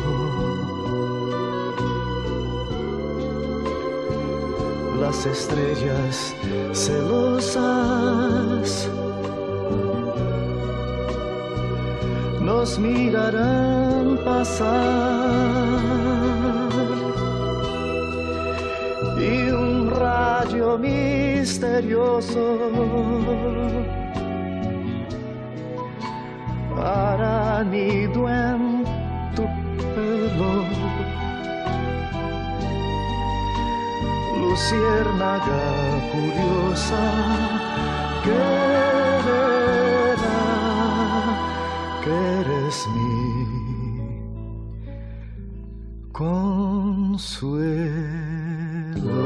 las estrellas celosas nos mirarán pasar, y un rayo misterioso hará nido en tu pelo. Luciérnaga curiosa que verá que eres mi consuelo.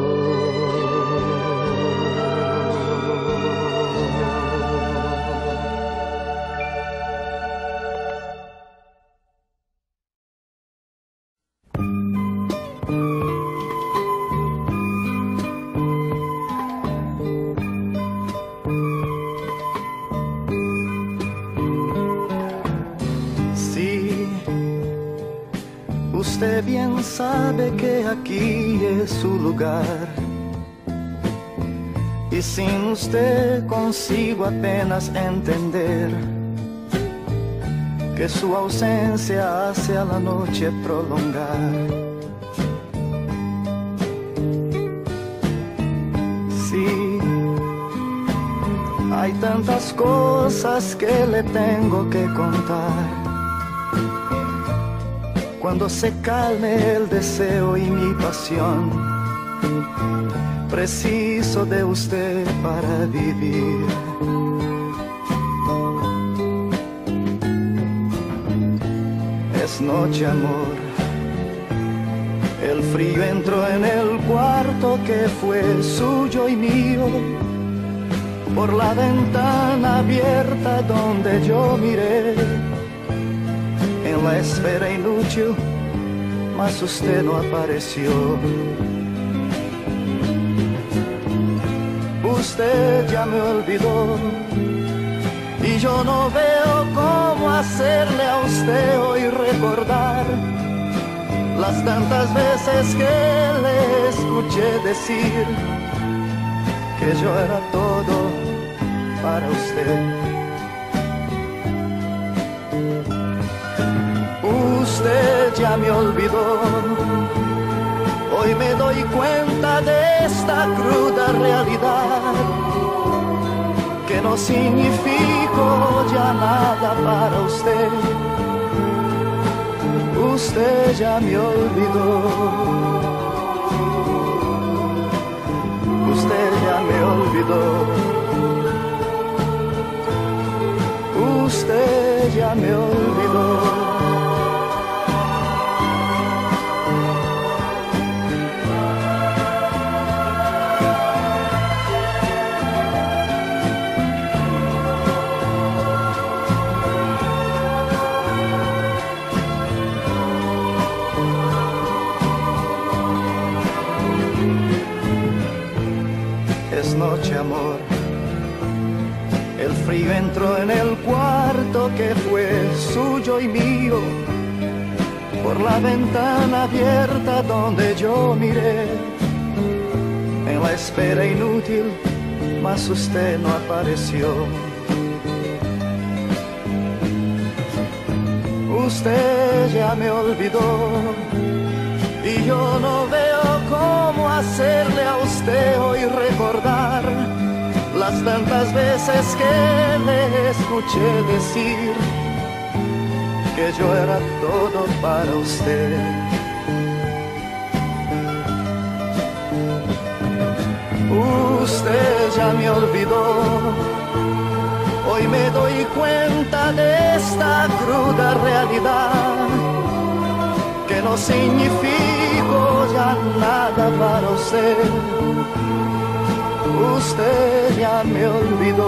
Usted bien sabe que aquí es su lugar, y sin usted consigo apenas entender que su ausencia hace a la noche prolongar. Sí, hay tantas cosas que le tengo que contar. Cuando se calme el deseo y mi pasión, preciso de usted para vivir. Es noche, amor, el frío entró en el cuarto que fue suyo y mío, por la ventana abierta donde yo miré. En la espera inútil, mas usted no apareció. Usted ya me olvidó, y yo no veo cómo hacerle a usted hoy recordar las tantas veces que le escuché decir que yo era todo para usted. Usted ya me olvidó, hoy me doy cuenta de esta cruda realidad, que no significo ya nada para usted. Usted ya me olvidó, usted ya me olvidó, usted ya me olvidó. El frío entró en el cuarto que fue suyo y mío. Por la ventana abierta donde yo miré, en la espera inútil, mas usted no apareció. Usted ya me olvidó y yo no veo cómo hacerle a usted hoy recordar las tantas veces que le escuché decir que yo era todo para usted. Usted ya me olvidó, hoy me doy cuenta de esta cruda realidad, que no significo ya nada para usted. Usted ya me olvidó,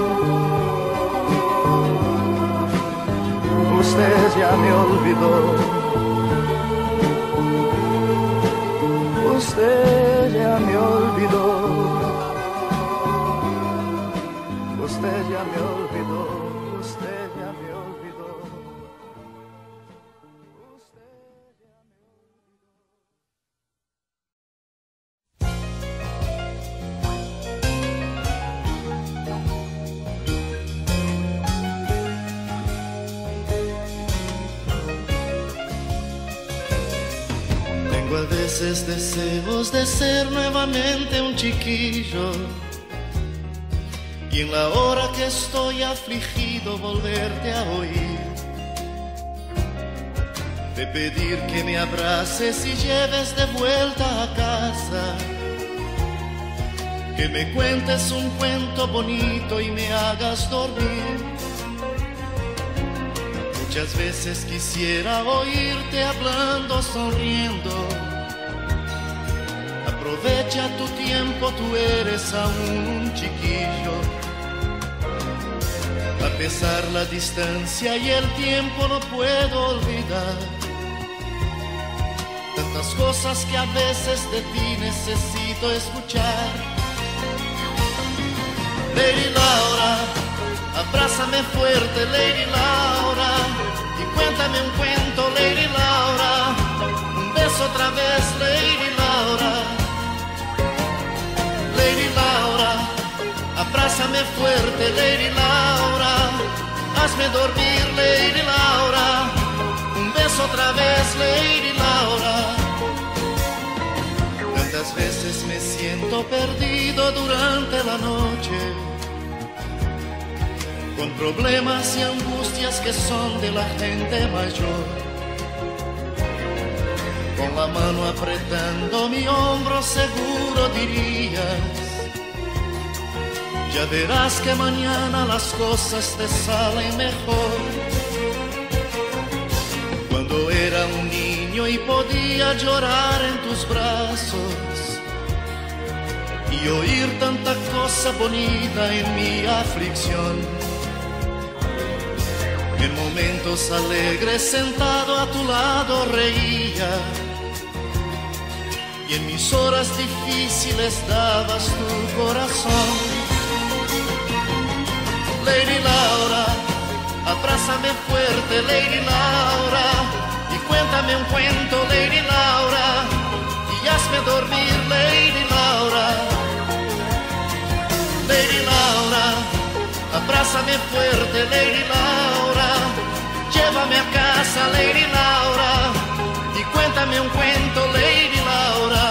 usted ya me olvidó, usted ya me olvidó, usted ya me olvidó, usted ya me olvidó, usted ya me Tengo a veces deseos de ser nuevamente un chiquillo, y en la hora que estoy afligido volverte a oír, de pedir que me abraces y lleves de vuelta a casa, que me cuentes un cuento bonito y me hagas dormir. Muchas veces quisiera oírte hablando, sonriendo. Aprovecha tu tiempo, tú eres aún un chiquillo. A pesar la distancia y el tiempo no puedo olvidar tantas cosas que a veces de ti necesito escuchar. Lady Laura, abrázame fuerte, Lady Laura, y cuéntame un cuento, Lady Laura. Un beso otra vez, Lady Laura. Lady Laura, abrázame fuerte, Lady Laura. Hazme dormir, Lady Laura. Un beso otra vez, Lady Laura. Tantas veces me siento perdido durante la noche, con problemas y angustias que son de la gente mayor. Con la mano apretando mi hombro seguro dirías: ya verás que mañana las cosas te salen mejor. Cuando era un niño y podía llorar en tus brazos y oír tanta cosa bonita en mi aflicción, en momentos alegres sentado a tu lado reía, y en mis horas difíciles dabas tu corazón. Lady Laura, abrázame fuerte, Lady Laura, y cuéntame un cuento, Lady Laura, y hazme dormir, Lady Laura. Lady Laura, abrázame fuerte, Lady Laura, llévame a casa, Lady Laura, y cuéntame un cuento, Lady Laura.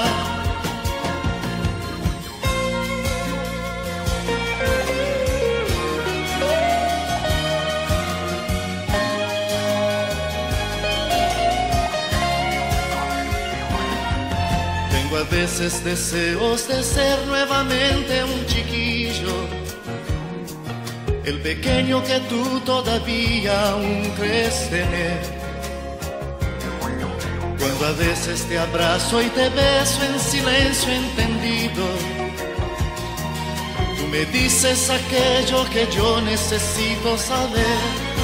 Tengo a veces deseos de ser nuevamente un chiquillo, el pequeño que tú todavía aún crees tener. Cuando a veces te abrazo y te beso en silencio entendido, tú me dices aquello que yo necesito saber.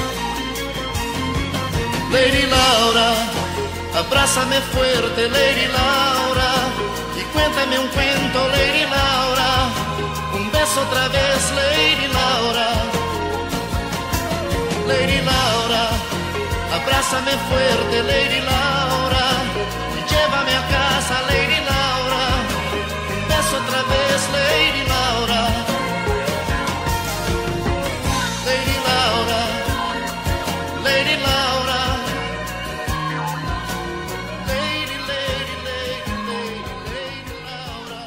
Lady Laura, abrázame fuerte, Lady Laura, y cuéntame un cuento, Lady Laura. Un beso otra vez, Lady Laura. Abrázame fuerte, Lady Laura, y llévame a casa, Lady Laura. Beso otra vez, Lady Laura. Lady Laura, Lady Laura. Lady, Lady, Lady, Lady, Lady Laura.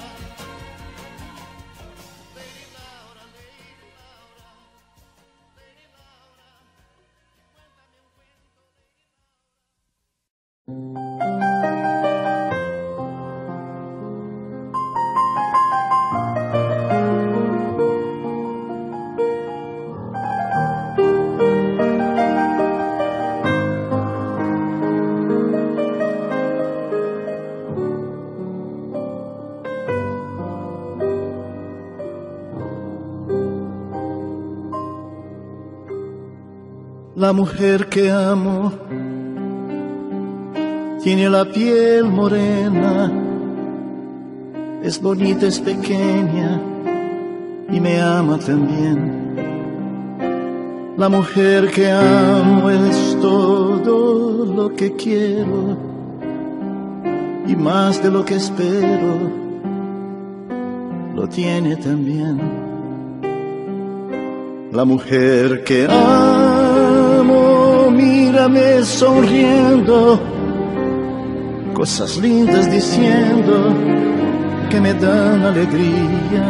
Lady Laura, Lady Laura. Lady Laura. Cuéntame un La mujer que amo tiene la piel morena, es bonita, es pequeña y me ama también. La mujer que amo es todo lo que quiero y más de lo que espero, lo tiene también. La mujer que amo, mírame sonriendo, cosas lindas diciendo que me dan alegría.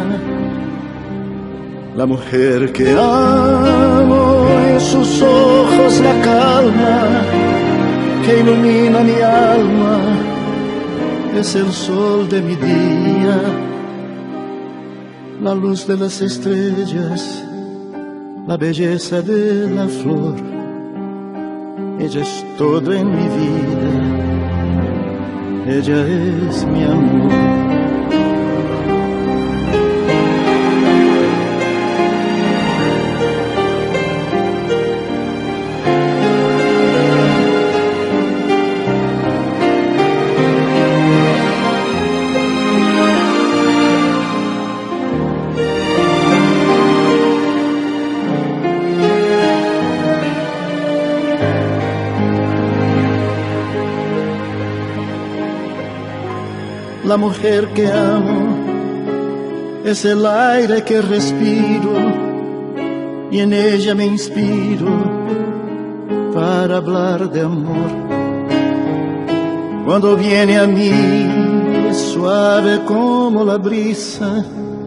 La mujer que amo, en sus ojos la calma que ilumina mi alma, es el sol de mi día, la luz de las estrellas, la belleza de la flor. Ella es todo en mi vida, ella es mi amor. La mujer que amo es el aire que respiro y en ella me inspiro para hablar de amor. Cuando viene a mí es suave como la brisa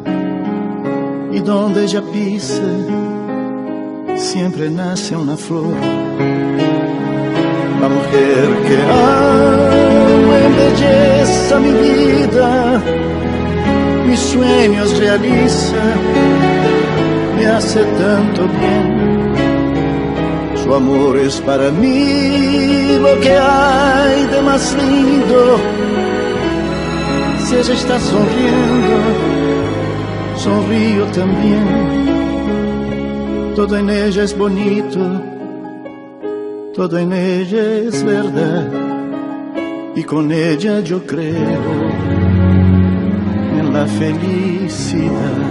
y donde ella pisa siempre nace una flor. La mujer que amo embelleza mi vida, mis sueños realiza, me hace tanto bien. Su amor es para mí lo que hay de más lindo. Si ella está sonriendo, sonrío también. Todo en ella es bonito, todo en ella es verdad, y con ella yo creo en la felicidad.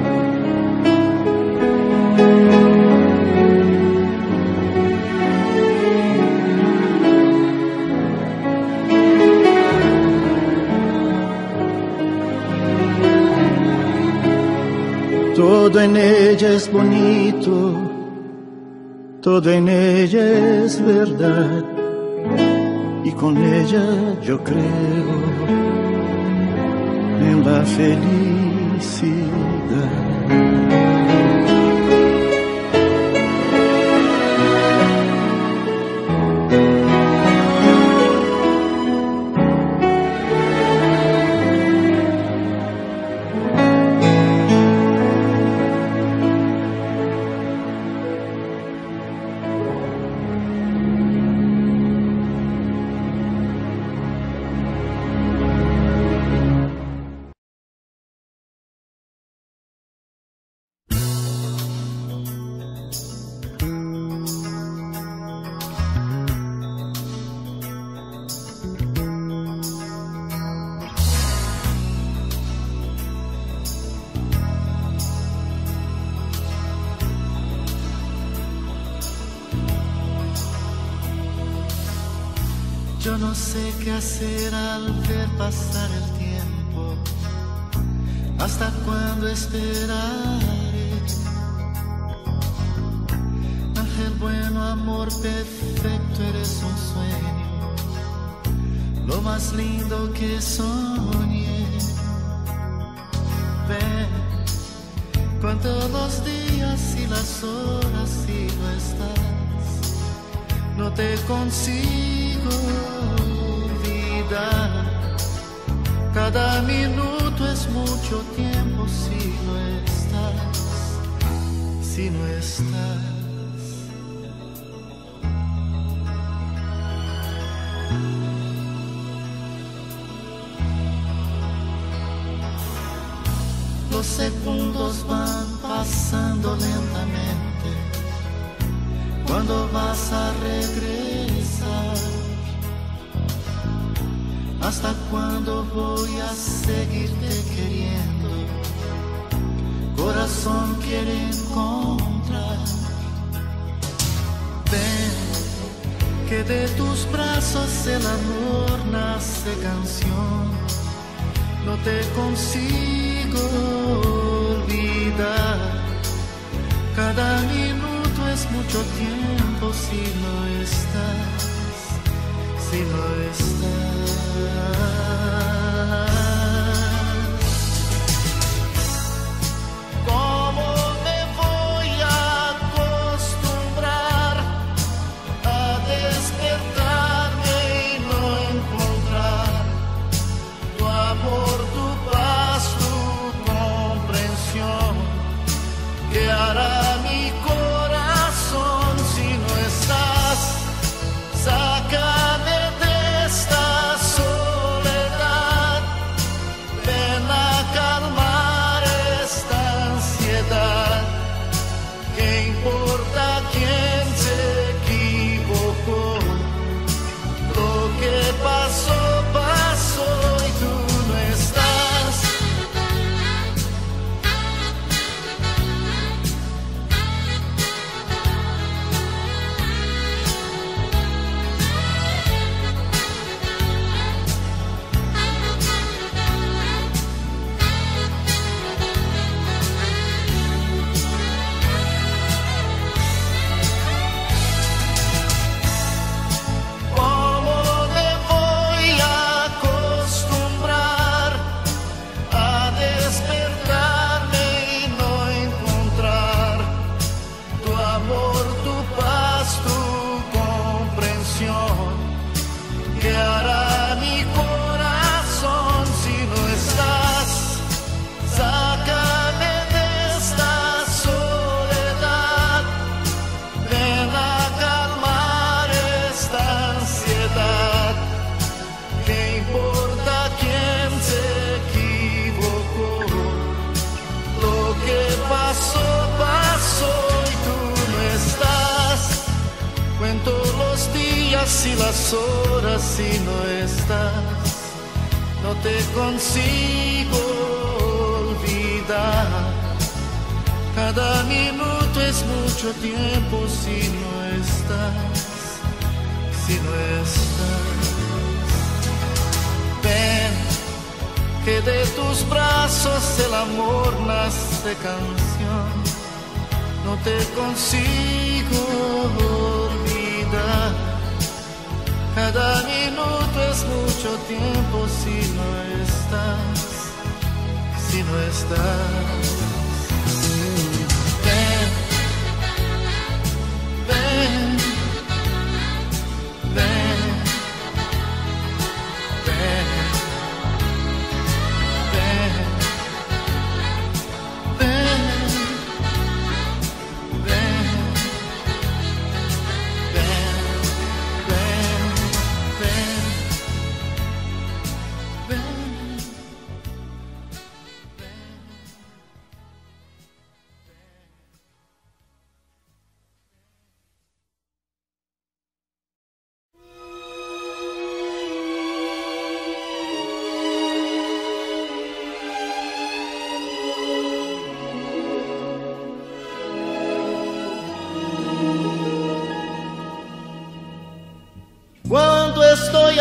Todo en ella es bonito, todo en ella es verdad, y con ella yo creo en la felicidad. Yo no sé qué hacer al ver pasar el tiempo. ¿Hasta cuándo esperaré? Ángel bueno, amor perfecto, eres un sueño, lo más lindo que soñé. Ven, cuento los días y las horas y no estás. No te consigo olvidar. Cada minuto es mucho tiempo si no estás, si no estás. Los segundos van pasando lentamente. ¿Cuándo vas a regresar? ¿Hasta cuándo voy a seguirte queriendo? Corazón quiere encontrar. Ven, que de tus brazos el amor nace canción. No te consigo olvidar. Cada minuto es mucho tiempo si no estás, si no estás. ¿Cómo me voy a acostumbrar a despertarme y no encontrar tu amor, tu paz, tu comprensión? ¿Qué hará mi corazón si no estás? Sácame de esta soledad, ven a calmar esta ansiedad. ¿Qué importa quién se equivocó? Lo que pasó, pasó y tú no estás. ¿Qué hará mi corazón si no estás? Sácame de esta soledad, ven a calmar esta ansiedad. ¿Qué importa quién se equivocó? Lo que pasó, pasó y tú no estás. Cuento los días y las horas si no estás. No te consigo olvidar. Cada minuto es mucho tiempo si no estás, si no estás. Ven, que de tus brazos el amor nace canción. No te consigo olvidar. Cada minuto es mucho tiempo si no estás, si no estás. Ven, ven, ven, ven, ven, ven.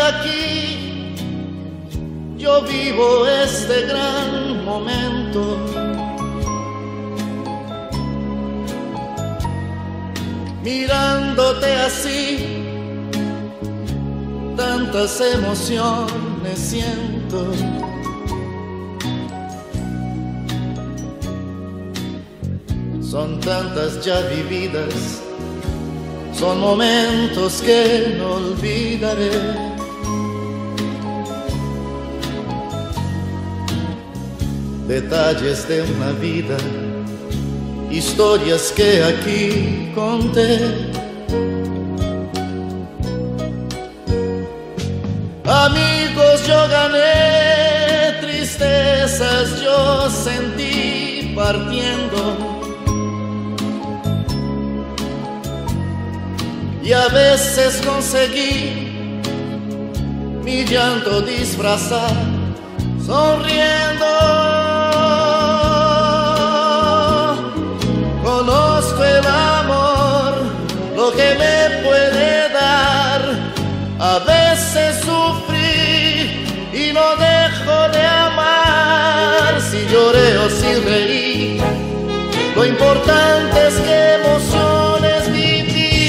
aquí yo vivo este gran momento. Mirándote así, tantas emociones siento. Son tantas ya vividas, son momentos que no olvidaré. Detalles de una vida, historias que aquí conté. Amigos yo gané, tristezas yo sentí partiendo. Y a veces conseguí mi llanto disfrazar sonriendo. Conozco el amor, lo que me puede dar. A veces sufrí y no dejo de amar. Si lloré o si reí, lo importante es que emociones viví.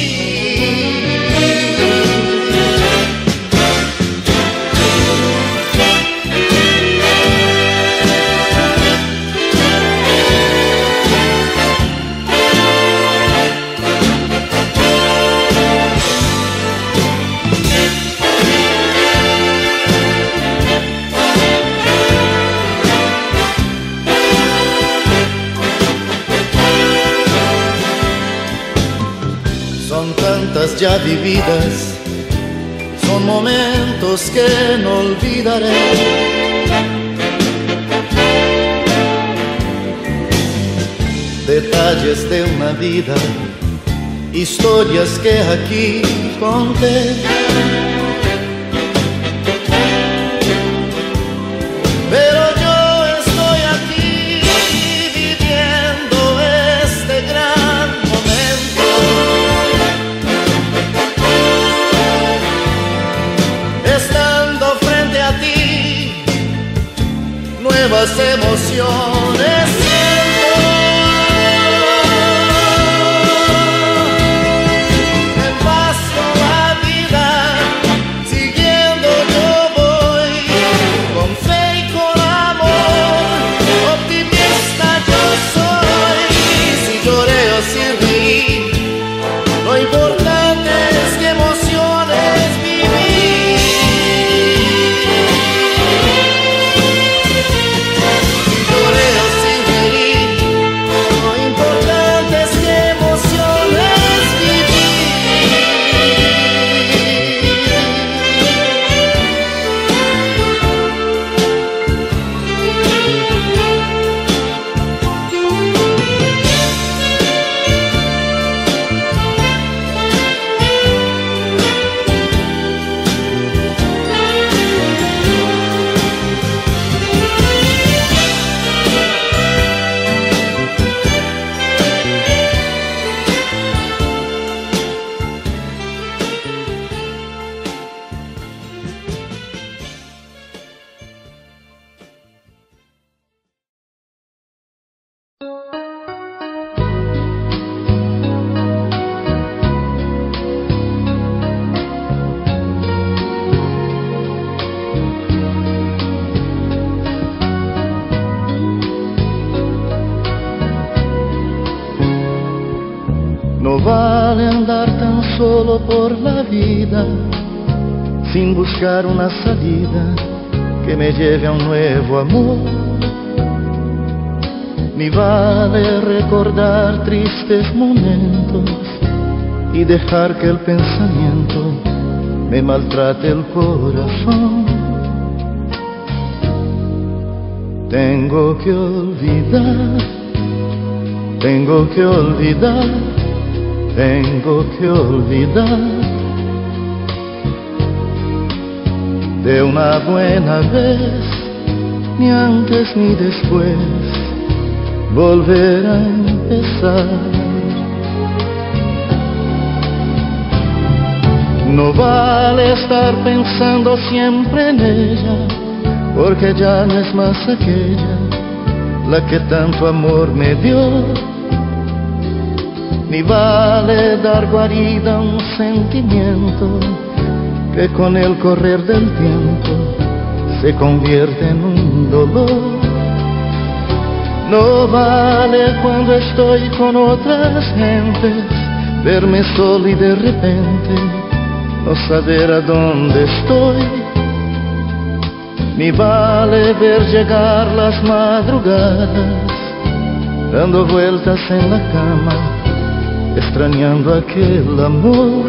Ya vividas, son momentos que no olvidaré. Detalles de una vida, historias que aquí conté. Pero yo estoy aquí viviendo este gran momento. Estando frente a ti, nuevas emociones siento. En paz con la vida, siguiendo yo voy, con fe y con amor, optimista yo soy. Si lloré o si reí, lo importante es que emociones viví. No vale andar tan solo por la vida sin buscar una salida que me lleve a un nuevo amor. Ni vale recordar tristes momentos y dejar que el pensamiento me maltrate el corazón. Tengo que olvidar, tengo que olvidar, tengo que olvidar de una buena vez, ni antes ni después volver a empezar. No vale estar pensando siempre en ella, porque ya no es más aquella la que tanto amor me dio. Ni vale dar guarida a un sentimiento que con el correr del tiempo se convierte en un dolor. No vale cuando estoy con otras gentes verme solo y de repente no saber a dónde estoy. Ni vale ver llegar las madrugadas dando vueltas en la cama, extrañando aquel amor.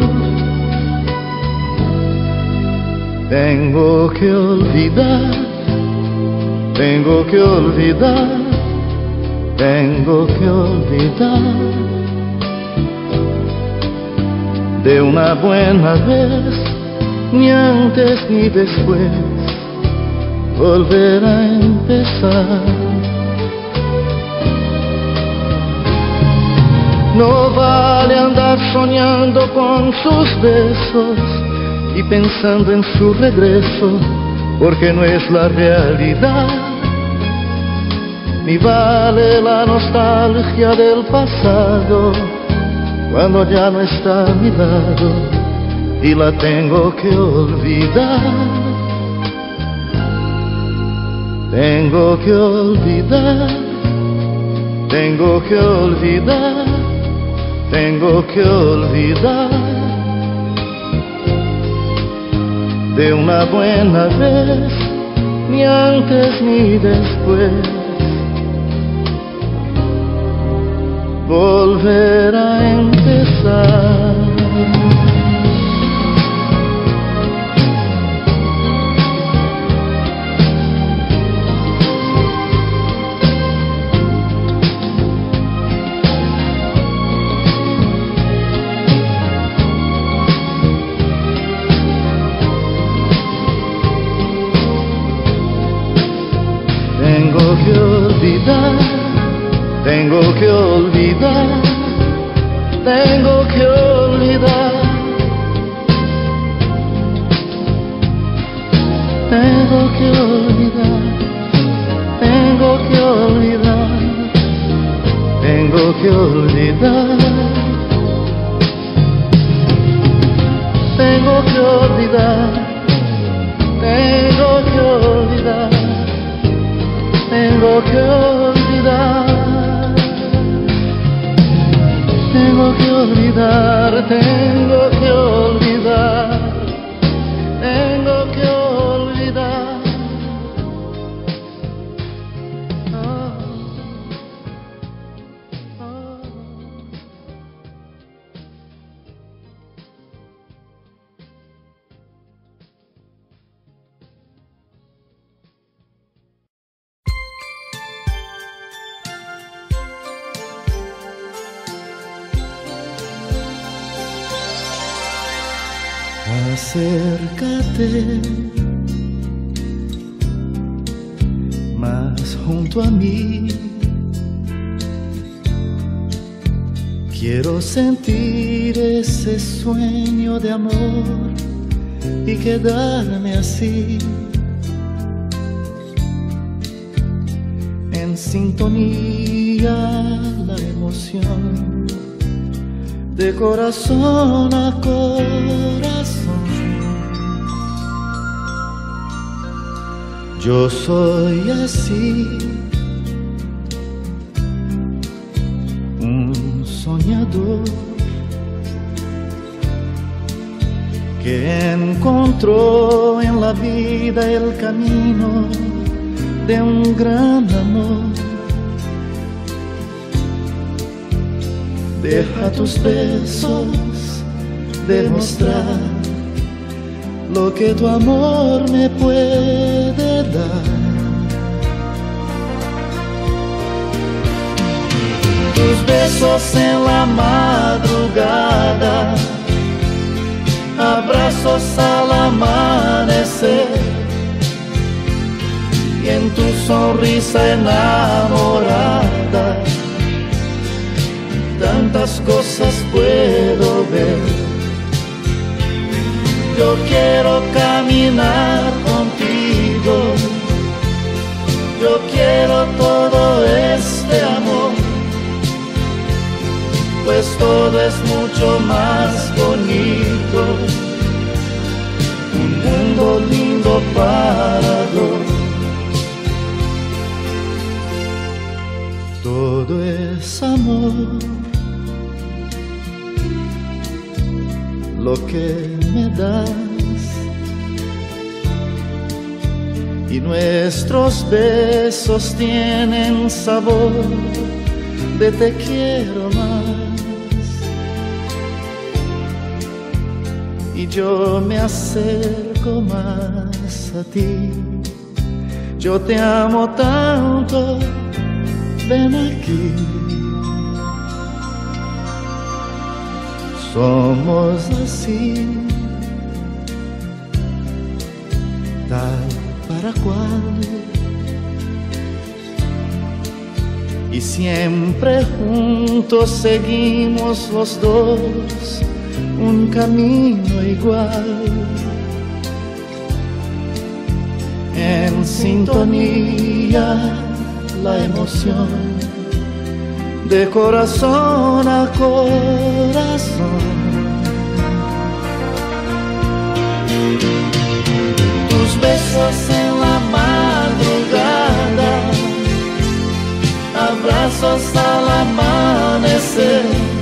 Tengo que olvidar, tengo que olvidar, tengo que olvidar de una buena vez, ni antes ni después volver a empezar. No vale andar soñando con sus besos y pensando en su regreso, porque no es la realidad. Ni vale la nostalgia del pasado cuando ya no está a mi lado y la tengo que olvidar. Tengo que olvidar, tengo que olvidar, tengo que olvidar de una buena vez, ni antes ni después volver a empezar. Tengo que olvidar, tengo que olvidar, tengo que olvidar, tengo que olvidar, tengo que olvidar, tengo que olvidar, tengo que olvidar, tengo que olvidar, tengo que olvidar, tengo que olvidar, tengo que olvidar, tengo que olvidar. Oh, oh. Acércate más junto a mí, quiero sentir ese sueño de amor y quedarme así, en sintonía la emoción de corazón a corazón. Yo soy así, un soñador que encontró en la vida el camino de un gran amor. Deja tus besos demostrar lo que tu amor me puede dar. Tus besos en la madrugada, abrazos al amanecer, y en tu sonrisa enamorada tantas cosas puedo ver. Yo quiero caminar contigo, yo quiero todo este amor, pues todo es mucho más bonito, un mundo lindo para dos. Todo es amor, lo que me das, y nuestros besos tienen sabor de te quiero más, y yo me acerco más a ti, yo te amo tanto, ven aquí. Somos así, tal para cual, y siempre juntos seguimos los dos un camino igual, en sintonía la emoción de corazón a corazón. Tus besos en la madrugada, abrazos al amanecer,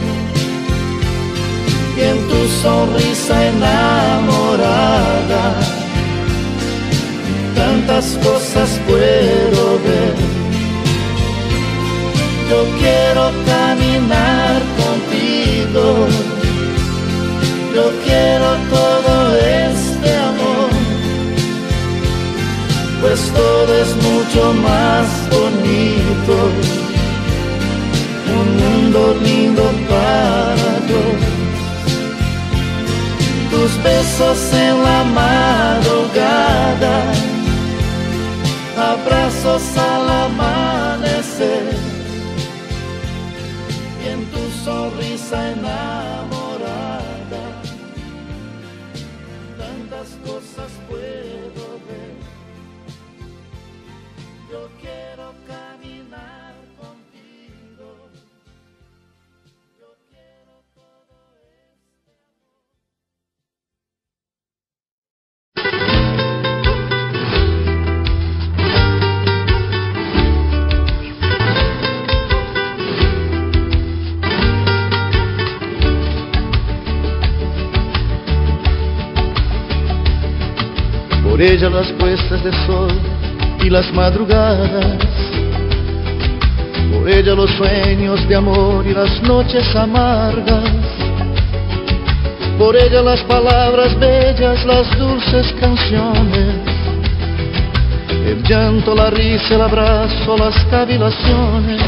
y en tu sonrisa enamorada tantas cosas puedo ver. Yo quiero caminar contigo, yo quiero todo este amor, pues todo es mucho más bonito, un mundo lindo para dos. Tus besos en la madrugada, abrazos al amanecer, sonrisa enamorada, tantas cosas puedo ver. Yo quiero caminar contigo, yo quiero todo por ella las puestas de sol y las madrugadas, por ella los sueños de amor y las noches amargas, por ella las palabras bellas, las dulces canciones, el llanto, la risa, el abrazo, las cavilaciones,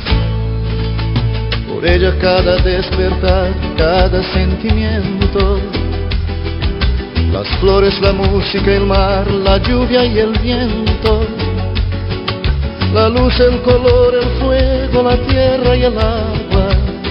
por ella cada despertar, cada sentimiento, las flores, la música, el mar, la lluvia y el viento, la luz, el color, el fuego, la tierra y el agua,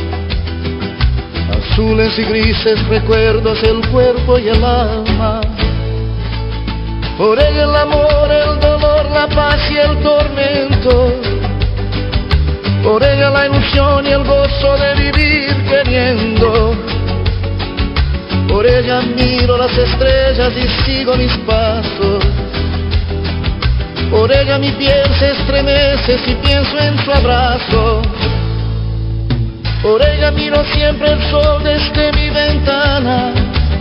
azules y grises recuerdos, el cuerpo y el alma, por ella el amor, el dolor, la paz y el tormento, por ella la ilusión y el gozo de vivir queriendo. Por ella miro las estrellas y sigo mis pasos, por ella mi piel se estremece si pienso en su abrazo, por ella miro siempre el sol desde mi ventana,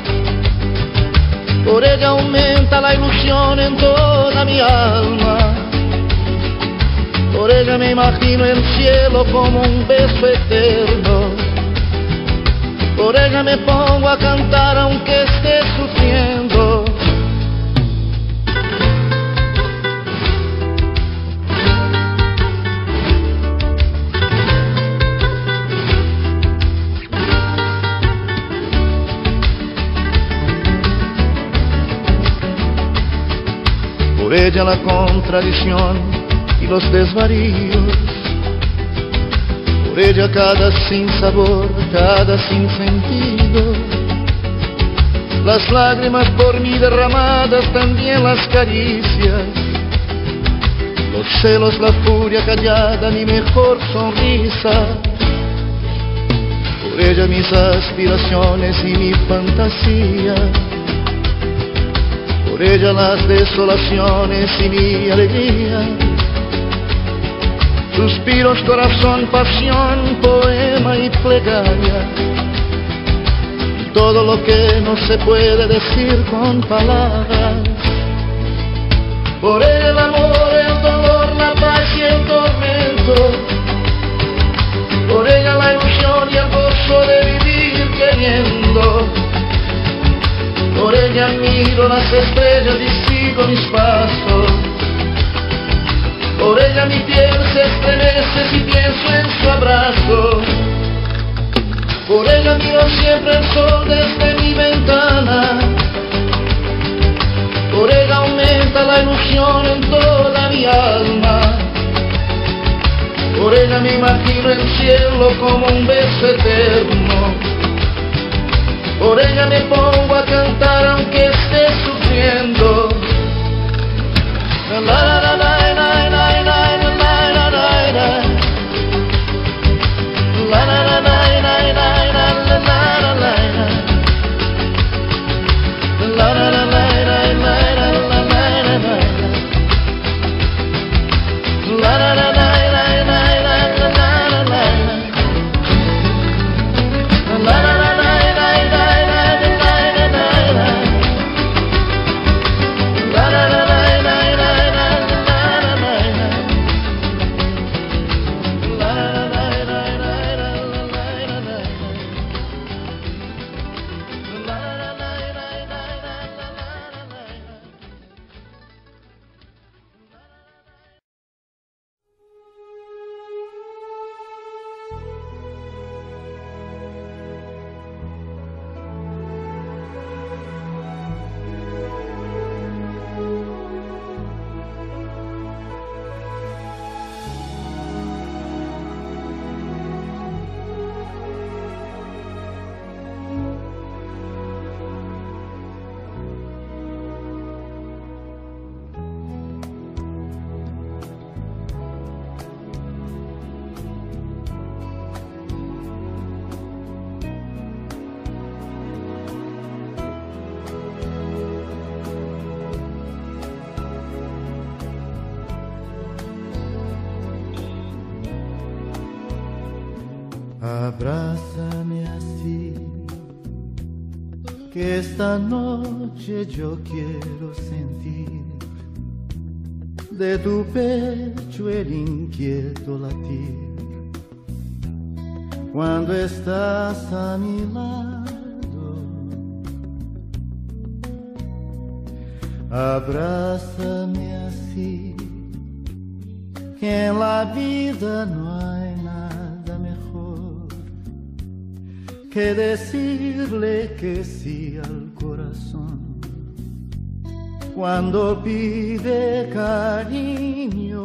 por ella aumenta la ilusión en toda mi alma, por ella me imagino el cielo como un beso eterno, por ella me pongo a cantar aunque esté sufriendo. Por ella la contradicción y los desvaríos, por ella cada sinsabor, cada sinsentido, las lágrimas por mí derramadas, también las caricias, los celos, la furia callada, mi mejor sonrisa. Por ella mis aspiraciones y mi fantasía, por ella las desolaciones y mi alegría. Suspiros, corazón, pasión, poema y plegaria, todo lo que no se puede decir con palabras. Por ella el amor, el dolor, la paz y el tormento, por ella la ilusión y el gozo de vivir queriendo. Por ella miro las estrellas y sigo mis pasos, por ella mi piel se estremece si pienso en su abrazo. Por ella miro siempre el sol desde mi ventana, por ella aumenta la ilusión en toda mi alma. Por ella me imagino el cielo como un beso eterno, por ella me pongo a cantar aunque esté sufriendo. La la la la la la la la la la la la la. Abrázame así, que esta noche yo quiero sentir de tu pecho el inquieto latir, cuando estás a mi lado. Abrázame así, que en la vida no hay nada mejor que decirle que sí al corazón cuando pide cariño.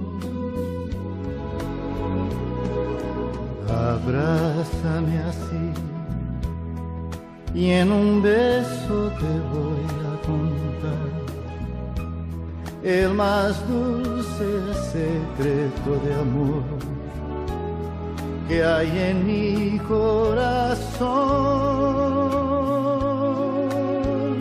Abrázame así y en un beso te voy a contar el más dulce secreto de amor que hay en mi corazón.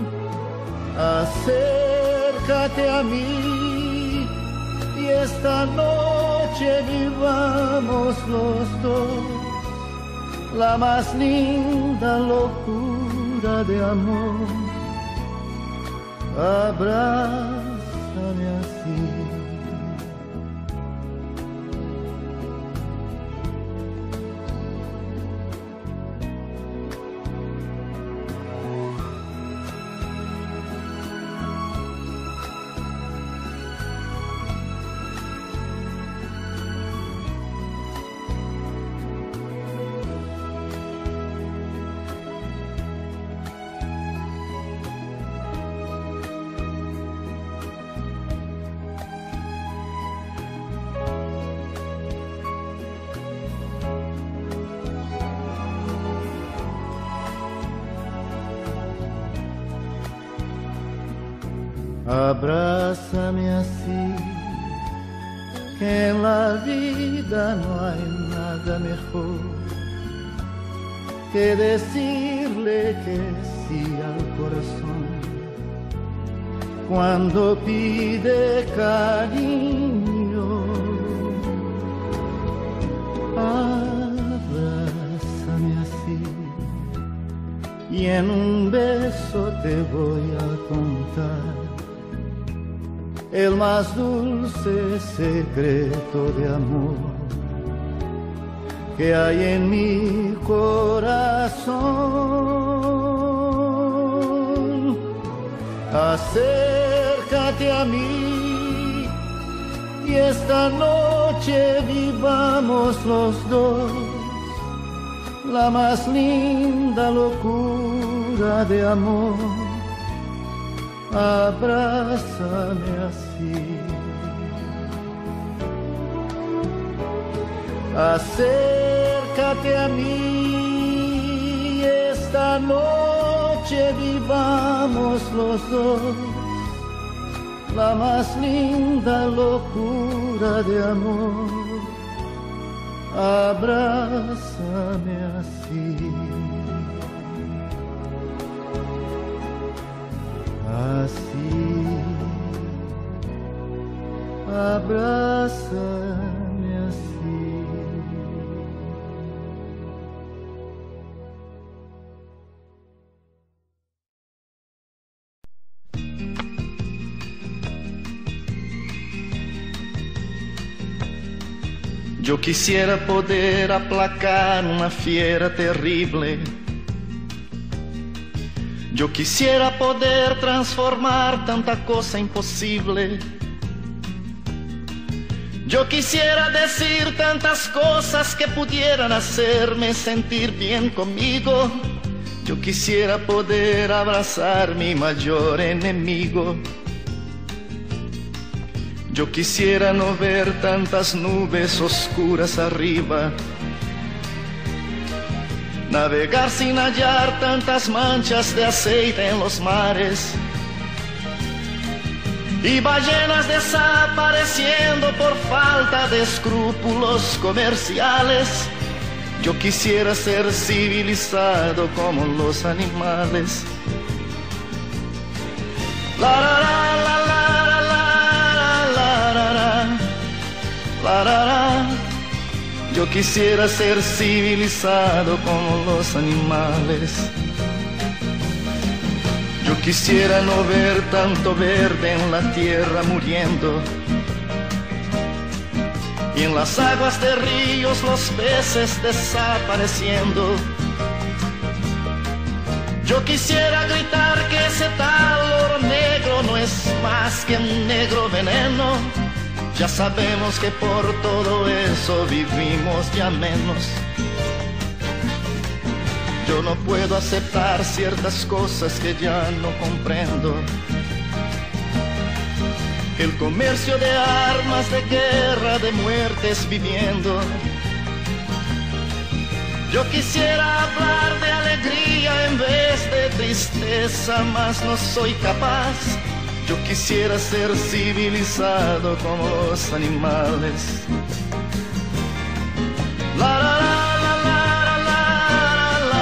Acércate a mí y esta noche vivamos los dos la más linda locura de amor. Abrázame así. Abrázame así, que en la vida no hay nada mejor que decirle que sí al corazón cuando pide cariño. Abrázame así y en un beso te voy a contar el más dulce secreto de amor que hay en mi corazón. Acércate a mí y esta noche vivamos los dos la más linda locura de amor. Abrázame así. Acércate a mí, esta noche vivamos los dos la más linda locura de amor. Abrázame así. Así, abrázame así. Yo quisiera poder aplacar una fiera terrible. Yo quisiera poder transformar tanta cosa imposible. Yo quisiera decir tantas cosas que pudieran hacerme sentir bien conmigo. Yo quisiera poder abrazar mi mayor enemigo. Yo quisiera no ver tantas nubes oscuras arriba, navegar sin hallar tantas manchas de aceite en los mares y ballenas desapareciendo por falta de escrúpulos comerciales. Yo quisiera ser civilizado como los animales. La la la la la la la la la la. Yo quisiera ser civilizado como los animales. Yo quisiera no ver tanto verde en la tierra muriendo, y en las aguas de ríos los peces desapareciendo. Yo quisiera gritar que ese tal oro negro no es más que un negro veneno. Ya sabemos que por todo eso vivimos ya menos. Yo no puedo aceptar ciertas cosas que ya no comprendo. El comercio de armas, de guerra, de muertes viviendo. Yo quisiera hablar de alegría en vez de tristeza, mas no soy capaz. Yo quisiera ser civilizado como los animales. La la la la la la la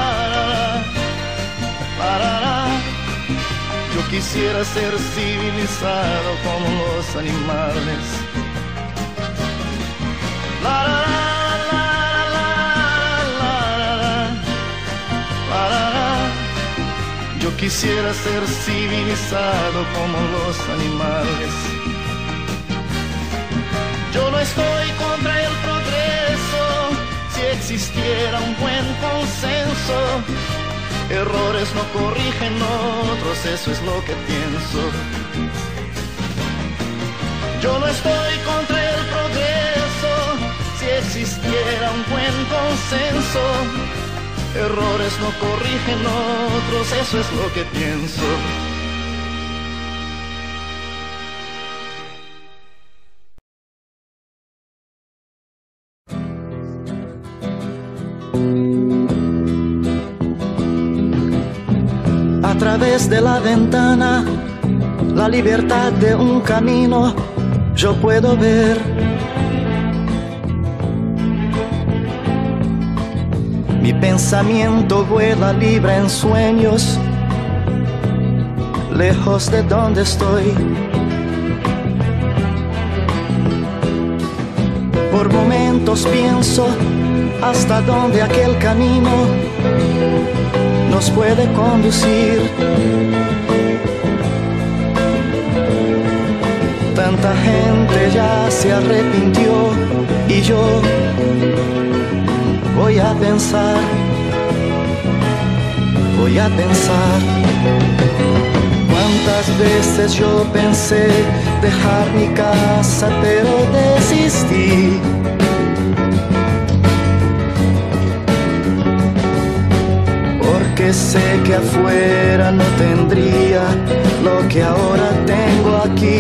la la la. Yo quisiera ser civilizado como los animales. La la la la la la la. Yo quisiera ser civilizado como los animales. Yo no estoy contra el progreso, si existiera un buen consenso. Errores no corrigen otros, eso es lo que pienso. Yo no estoy contra el progreso, si existiera un buen consenso. Errores no corrigen otros, eso es lo que pienso. A través de la ventana la libertad de un camino yo puedo ver. Mi pensamiento vuela libre en sueños, lejos de donde estoy. Por momentos pienso hasta dónde aquel camino nos puede conducir. Tanta gente ya se arrepintió y yo voy a pensar. Cuántas veces yo pensé dejar mi casa, pero desistí. Porque sé que afuera no tendría lo que ahora tengo aquí.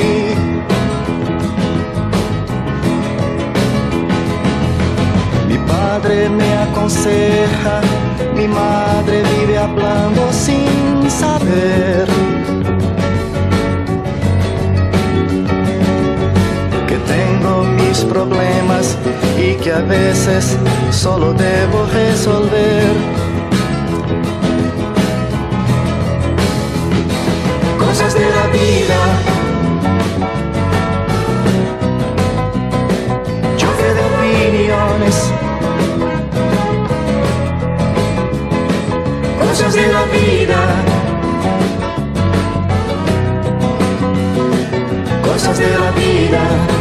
Mi padre me aconseja, mi madre vive hablando sin saber que tengo mis problemas y que a veces solo debo resolver. Cosas de la vida, choque de opiniones. Cosas de la vida, cosas de la vida.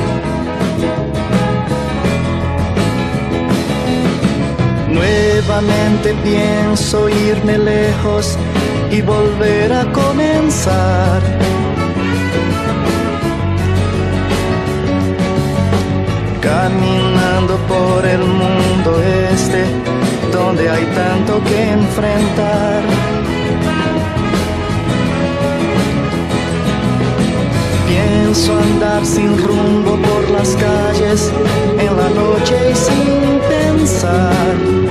Nuevamente pienso irme lejos y volver a comenzar. Caminando por el mundo donde hay tanto que enfrentar. Pienso andar sin rumbo por las calles en la noche y sin pensar.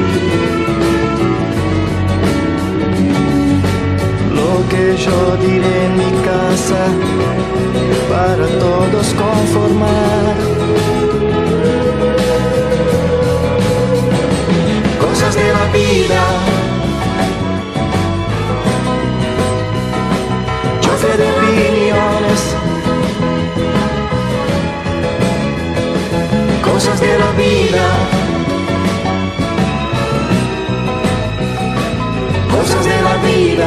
Lo que yo diré en mi casa para todos conformar. Cosas de la vida, choque de opiniones. Cosas de la vida, cosas de la vida.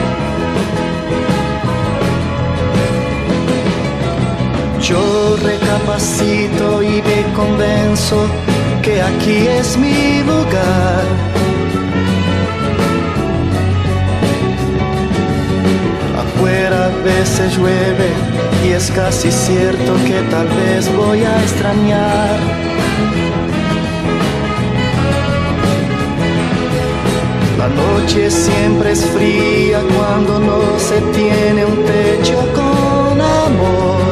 Yo recapacito y me convenzo que aquí es mi lugar. Afuera a veces llueve y es casi cierto que tal vez voy a extrañar. La noche siempre es fría cuando no se tiene un techo con amor.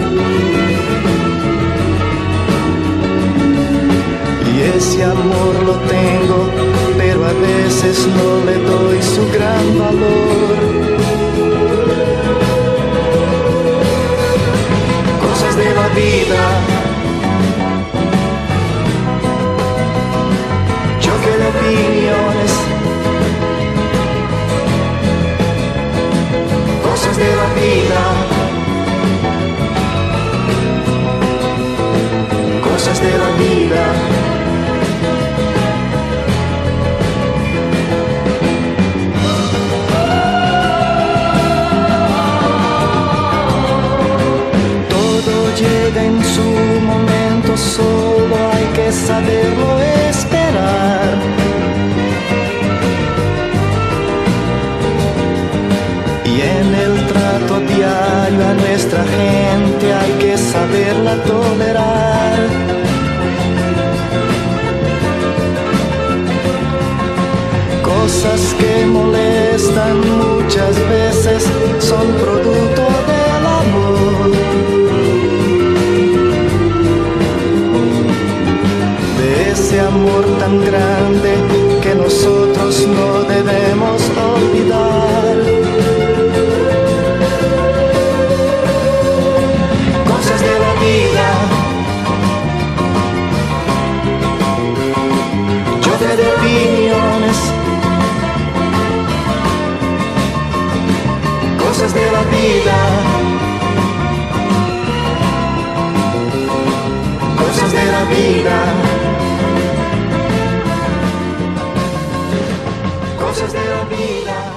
Ese amor lo tengo, pero a veces no le doy su gran valor. Cosas de la vida, choque de opiniones. Cosas de la vida, cosas de la vida. Llega en su momento, solo hay que saberlo esperar. Y en el trato diario a nuestra gente hay que saberla tolerar. Cosas que molestan muchas veces son producto del amor. Ese amor tan grande que nosotros no debemos olvidar. cosas de la vida.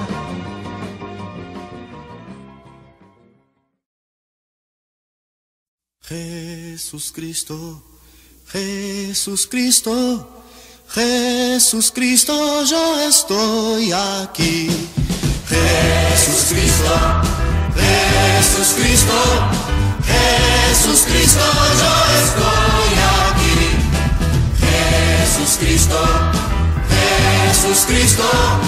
Jesús Cristo, Jesús Cristo, Jesús Cristo, yo estoy aquí. Jesús Cristo, Jesús Cristo, Jesús Cristo, yo estoy aquí. Jesús Cristo, Jesús Cristo,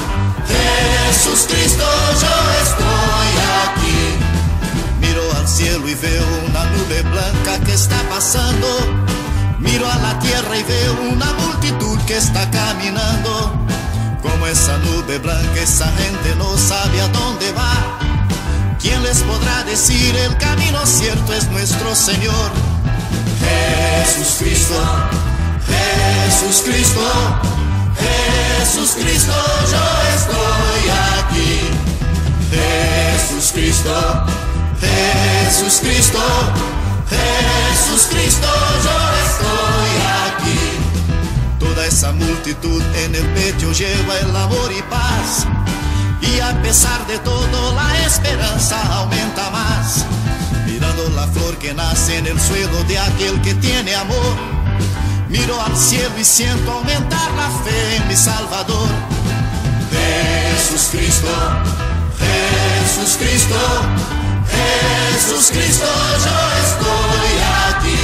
Jesús Cristo, yo estoy aquí. Miro al cielo y veo una nube blanca que está pasando. Miro a la tierra y veo una multitud que está caminando. Como esa nube blanca, esa gente no sabe a dónde va. ¿Quién les podrá decir el camino cierto? Es nuestro Señor. Jesús Cristo, Jesús Cristo, Jesús Cristo, yo estoy aquí. Jesús Cristo, Jesús Cristo, Jesús Cristo, yo estoy aquí. Toda esa multitud en el pecho lleva el amor y paz. Y a pesar de todo la esperanza aumenta más. Mirando la flor que nace en el suelo de aquel que tiene amor. Miro al cielo y siento aumentar la fe en mi Salvador. Jesús Cristo, Jesús Cristo, Jesús Cristo, yo estoy aquí.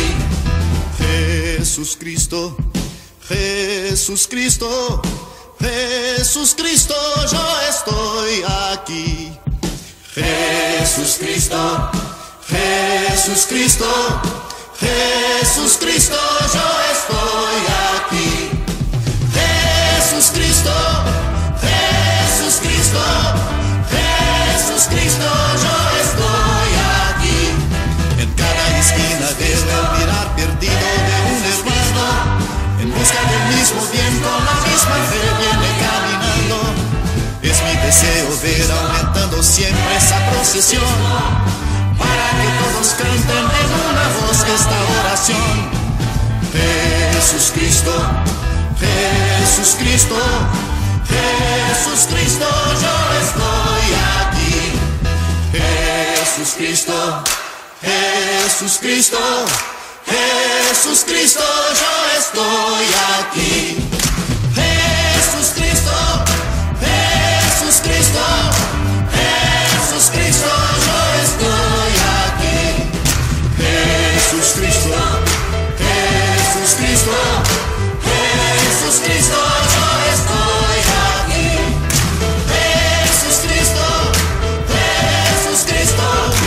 Jesús Cristo, Jesús Cristo, Jesús Cristo, yo estoy aquí. Jesús Cristo, Jesús Cristo, Jesús Cristo, yo estoy aquí. Jesús Cristo, Jesús Cristo, Jesús Cristo, yo estoy aquí. En cada esquina veo el mirar perdido de un hermano. En busca del mismo bien, con la misma fe viene caminando. Es mi deseo ver aumentando siempre esa procesión, para que todos canten en una voz esta oración. Jesús Cristo, Jesús Cristo, Jesús Cristo, yo estoy aquí. Jesús Cristo, Jesús Cristo, Jesús Cristo, yo estoy aquí. Jesús Cristo, Jesús Cristo, Jesús Cristo, yo estoy aquí. Jesús Cristo, Jesús Cristo, Jesús Cristo, yo estoy aquí. Jesús Cristo, Jesús Cristo,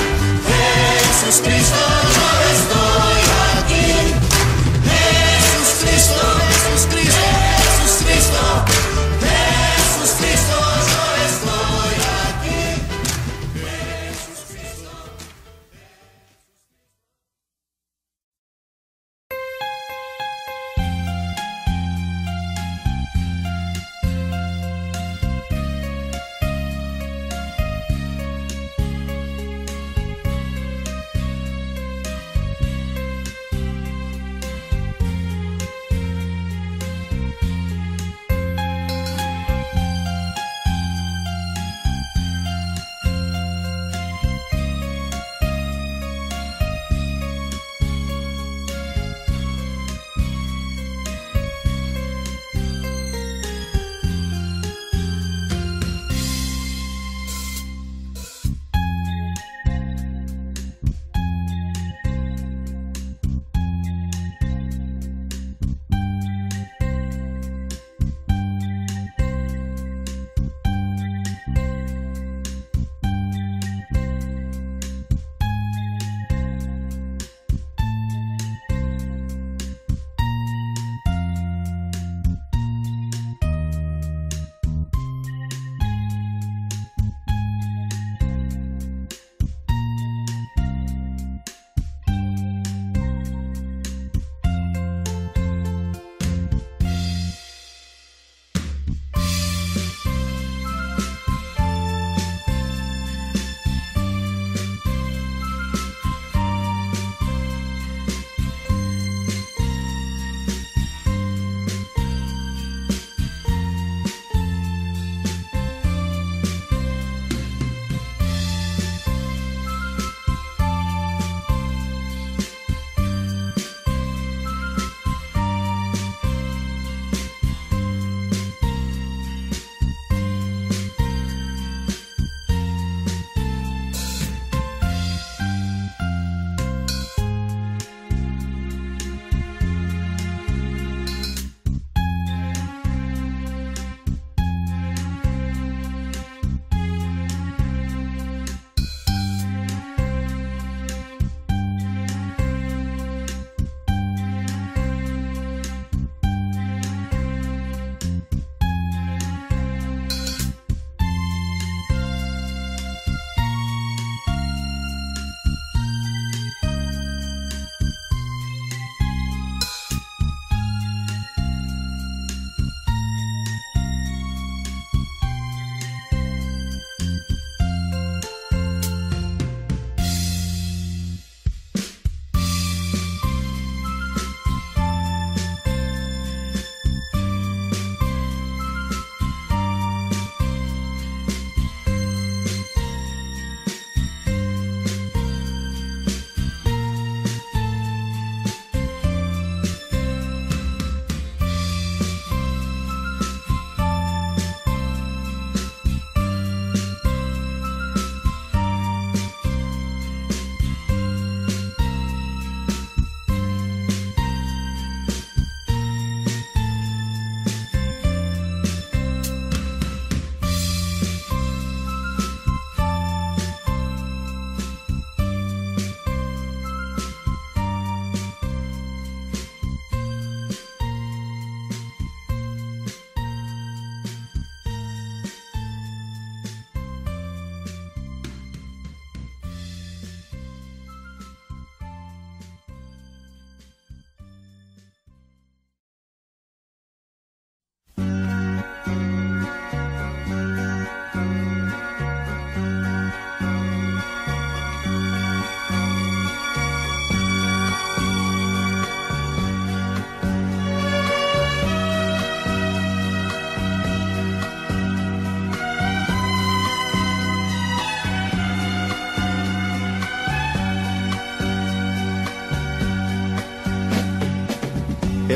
Jesús Cristo, yo estoy aquí. Jesús Cristo, Jesús Cristo.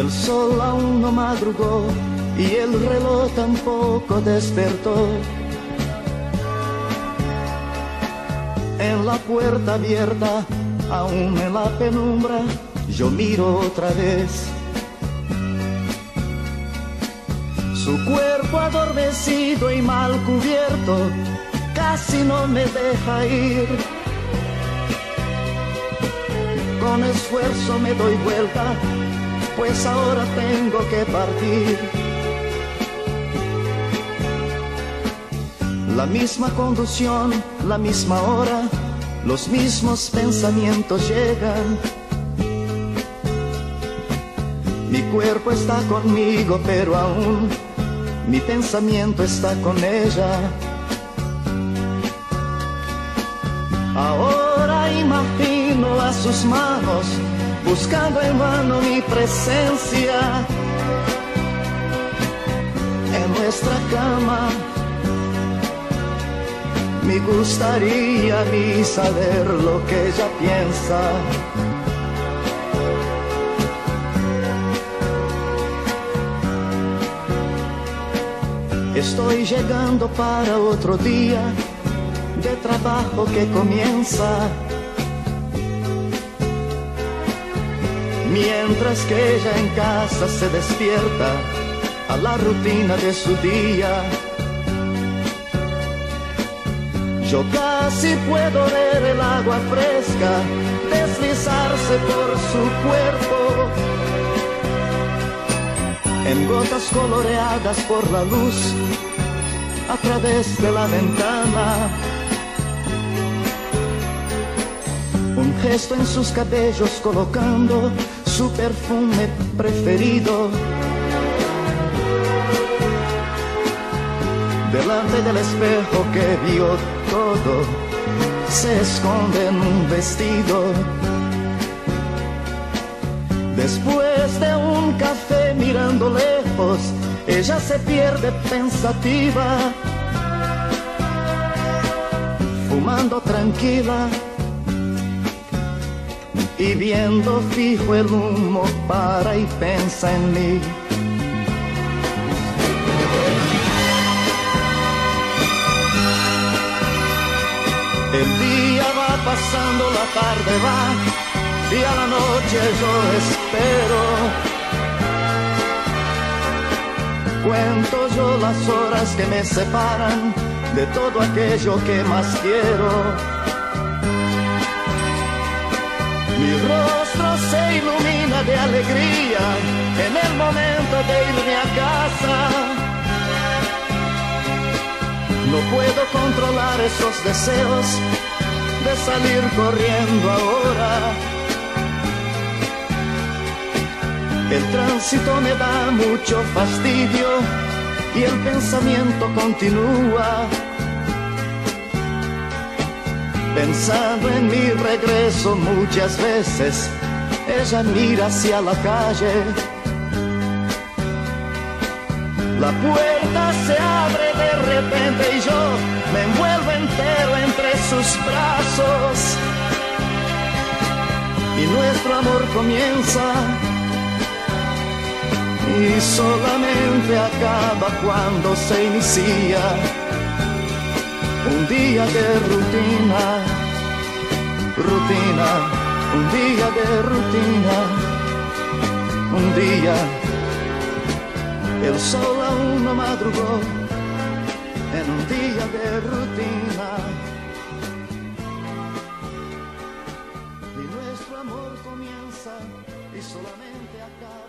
El sol aún no madrugó y el reloj tampoco despertó. En la puerta abierta, aún en la penumbra, yo miro otra vez. Su cuerpo adormecido y mal cubierto casi no me deja ir. Con esfuerzo me doy vuelta, pues ahora tengo que partir. La misma conducción, la misma hora, los mismos pensamientos llegan. Mi cuerpo está conmigo, pero aún mi pensamiento está con ella. Ahora imagino a sus manos buscando en vano mi presencia en nuestra cama. Me gustaría a mí saber lo que ella piensa. Estoy llegando para otro día de trabajo que comienza. Mientras que ella en casa se despierta a la rutina de su día. Yo casi puedo ver el agua fresca deslizarse por su cuerpo, en gotas coloreadas por la luz a través de la ventana. Un gesto en sus cabellos colocando su perfume preferido. Delante del espejo que vio todo, se esconde en un vestido. Después de un café mirando lejos, ella se pierde pensativa, fumando tranquila y viendo fijo el humo, para y piensa en mí. El día va pasando, la tarde va y a la noche yo espero. Cuento yo las horas que me separan de todo aquello que más quiero. Mi rostro se ilumina de alegría en el momento de irme a casa. No puedo controlar esos deseos de salir corriendo ahora. El tránsito me da mucho fastidio y el pensamiento continúa. Pensando en mi regreso muchas veces, ella mira hacia la calle. La puerta se abre de repente y yo me envuelvo entero entre sus brazos. Y nuestro amor comienza y solamente acaba cuando se inicia un día de rutina, rutina, un día de rutina, un día. El sol aún no madrugó en un día de rutina y nuestro amor comienza y solamente acaba.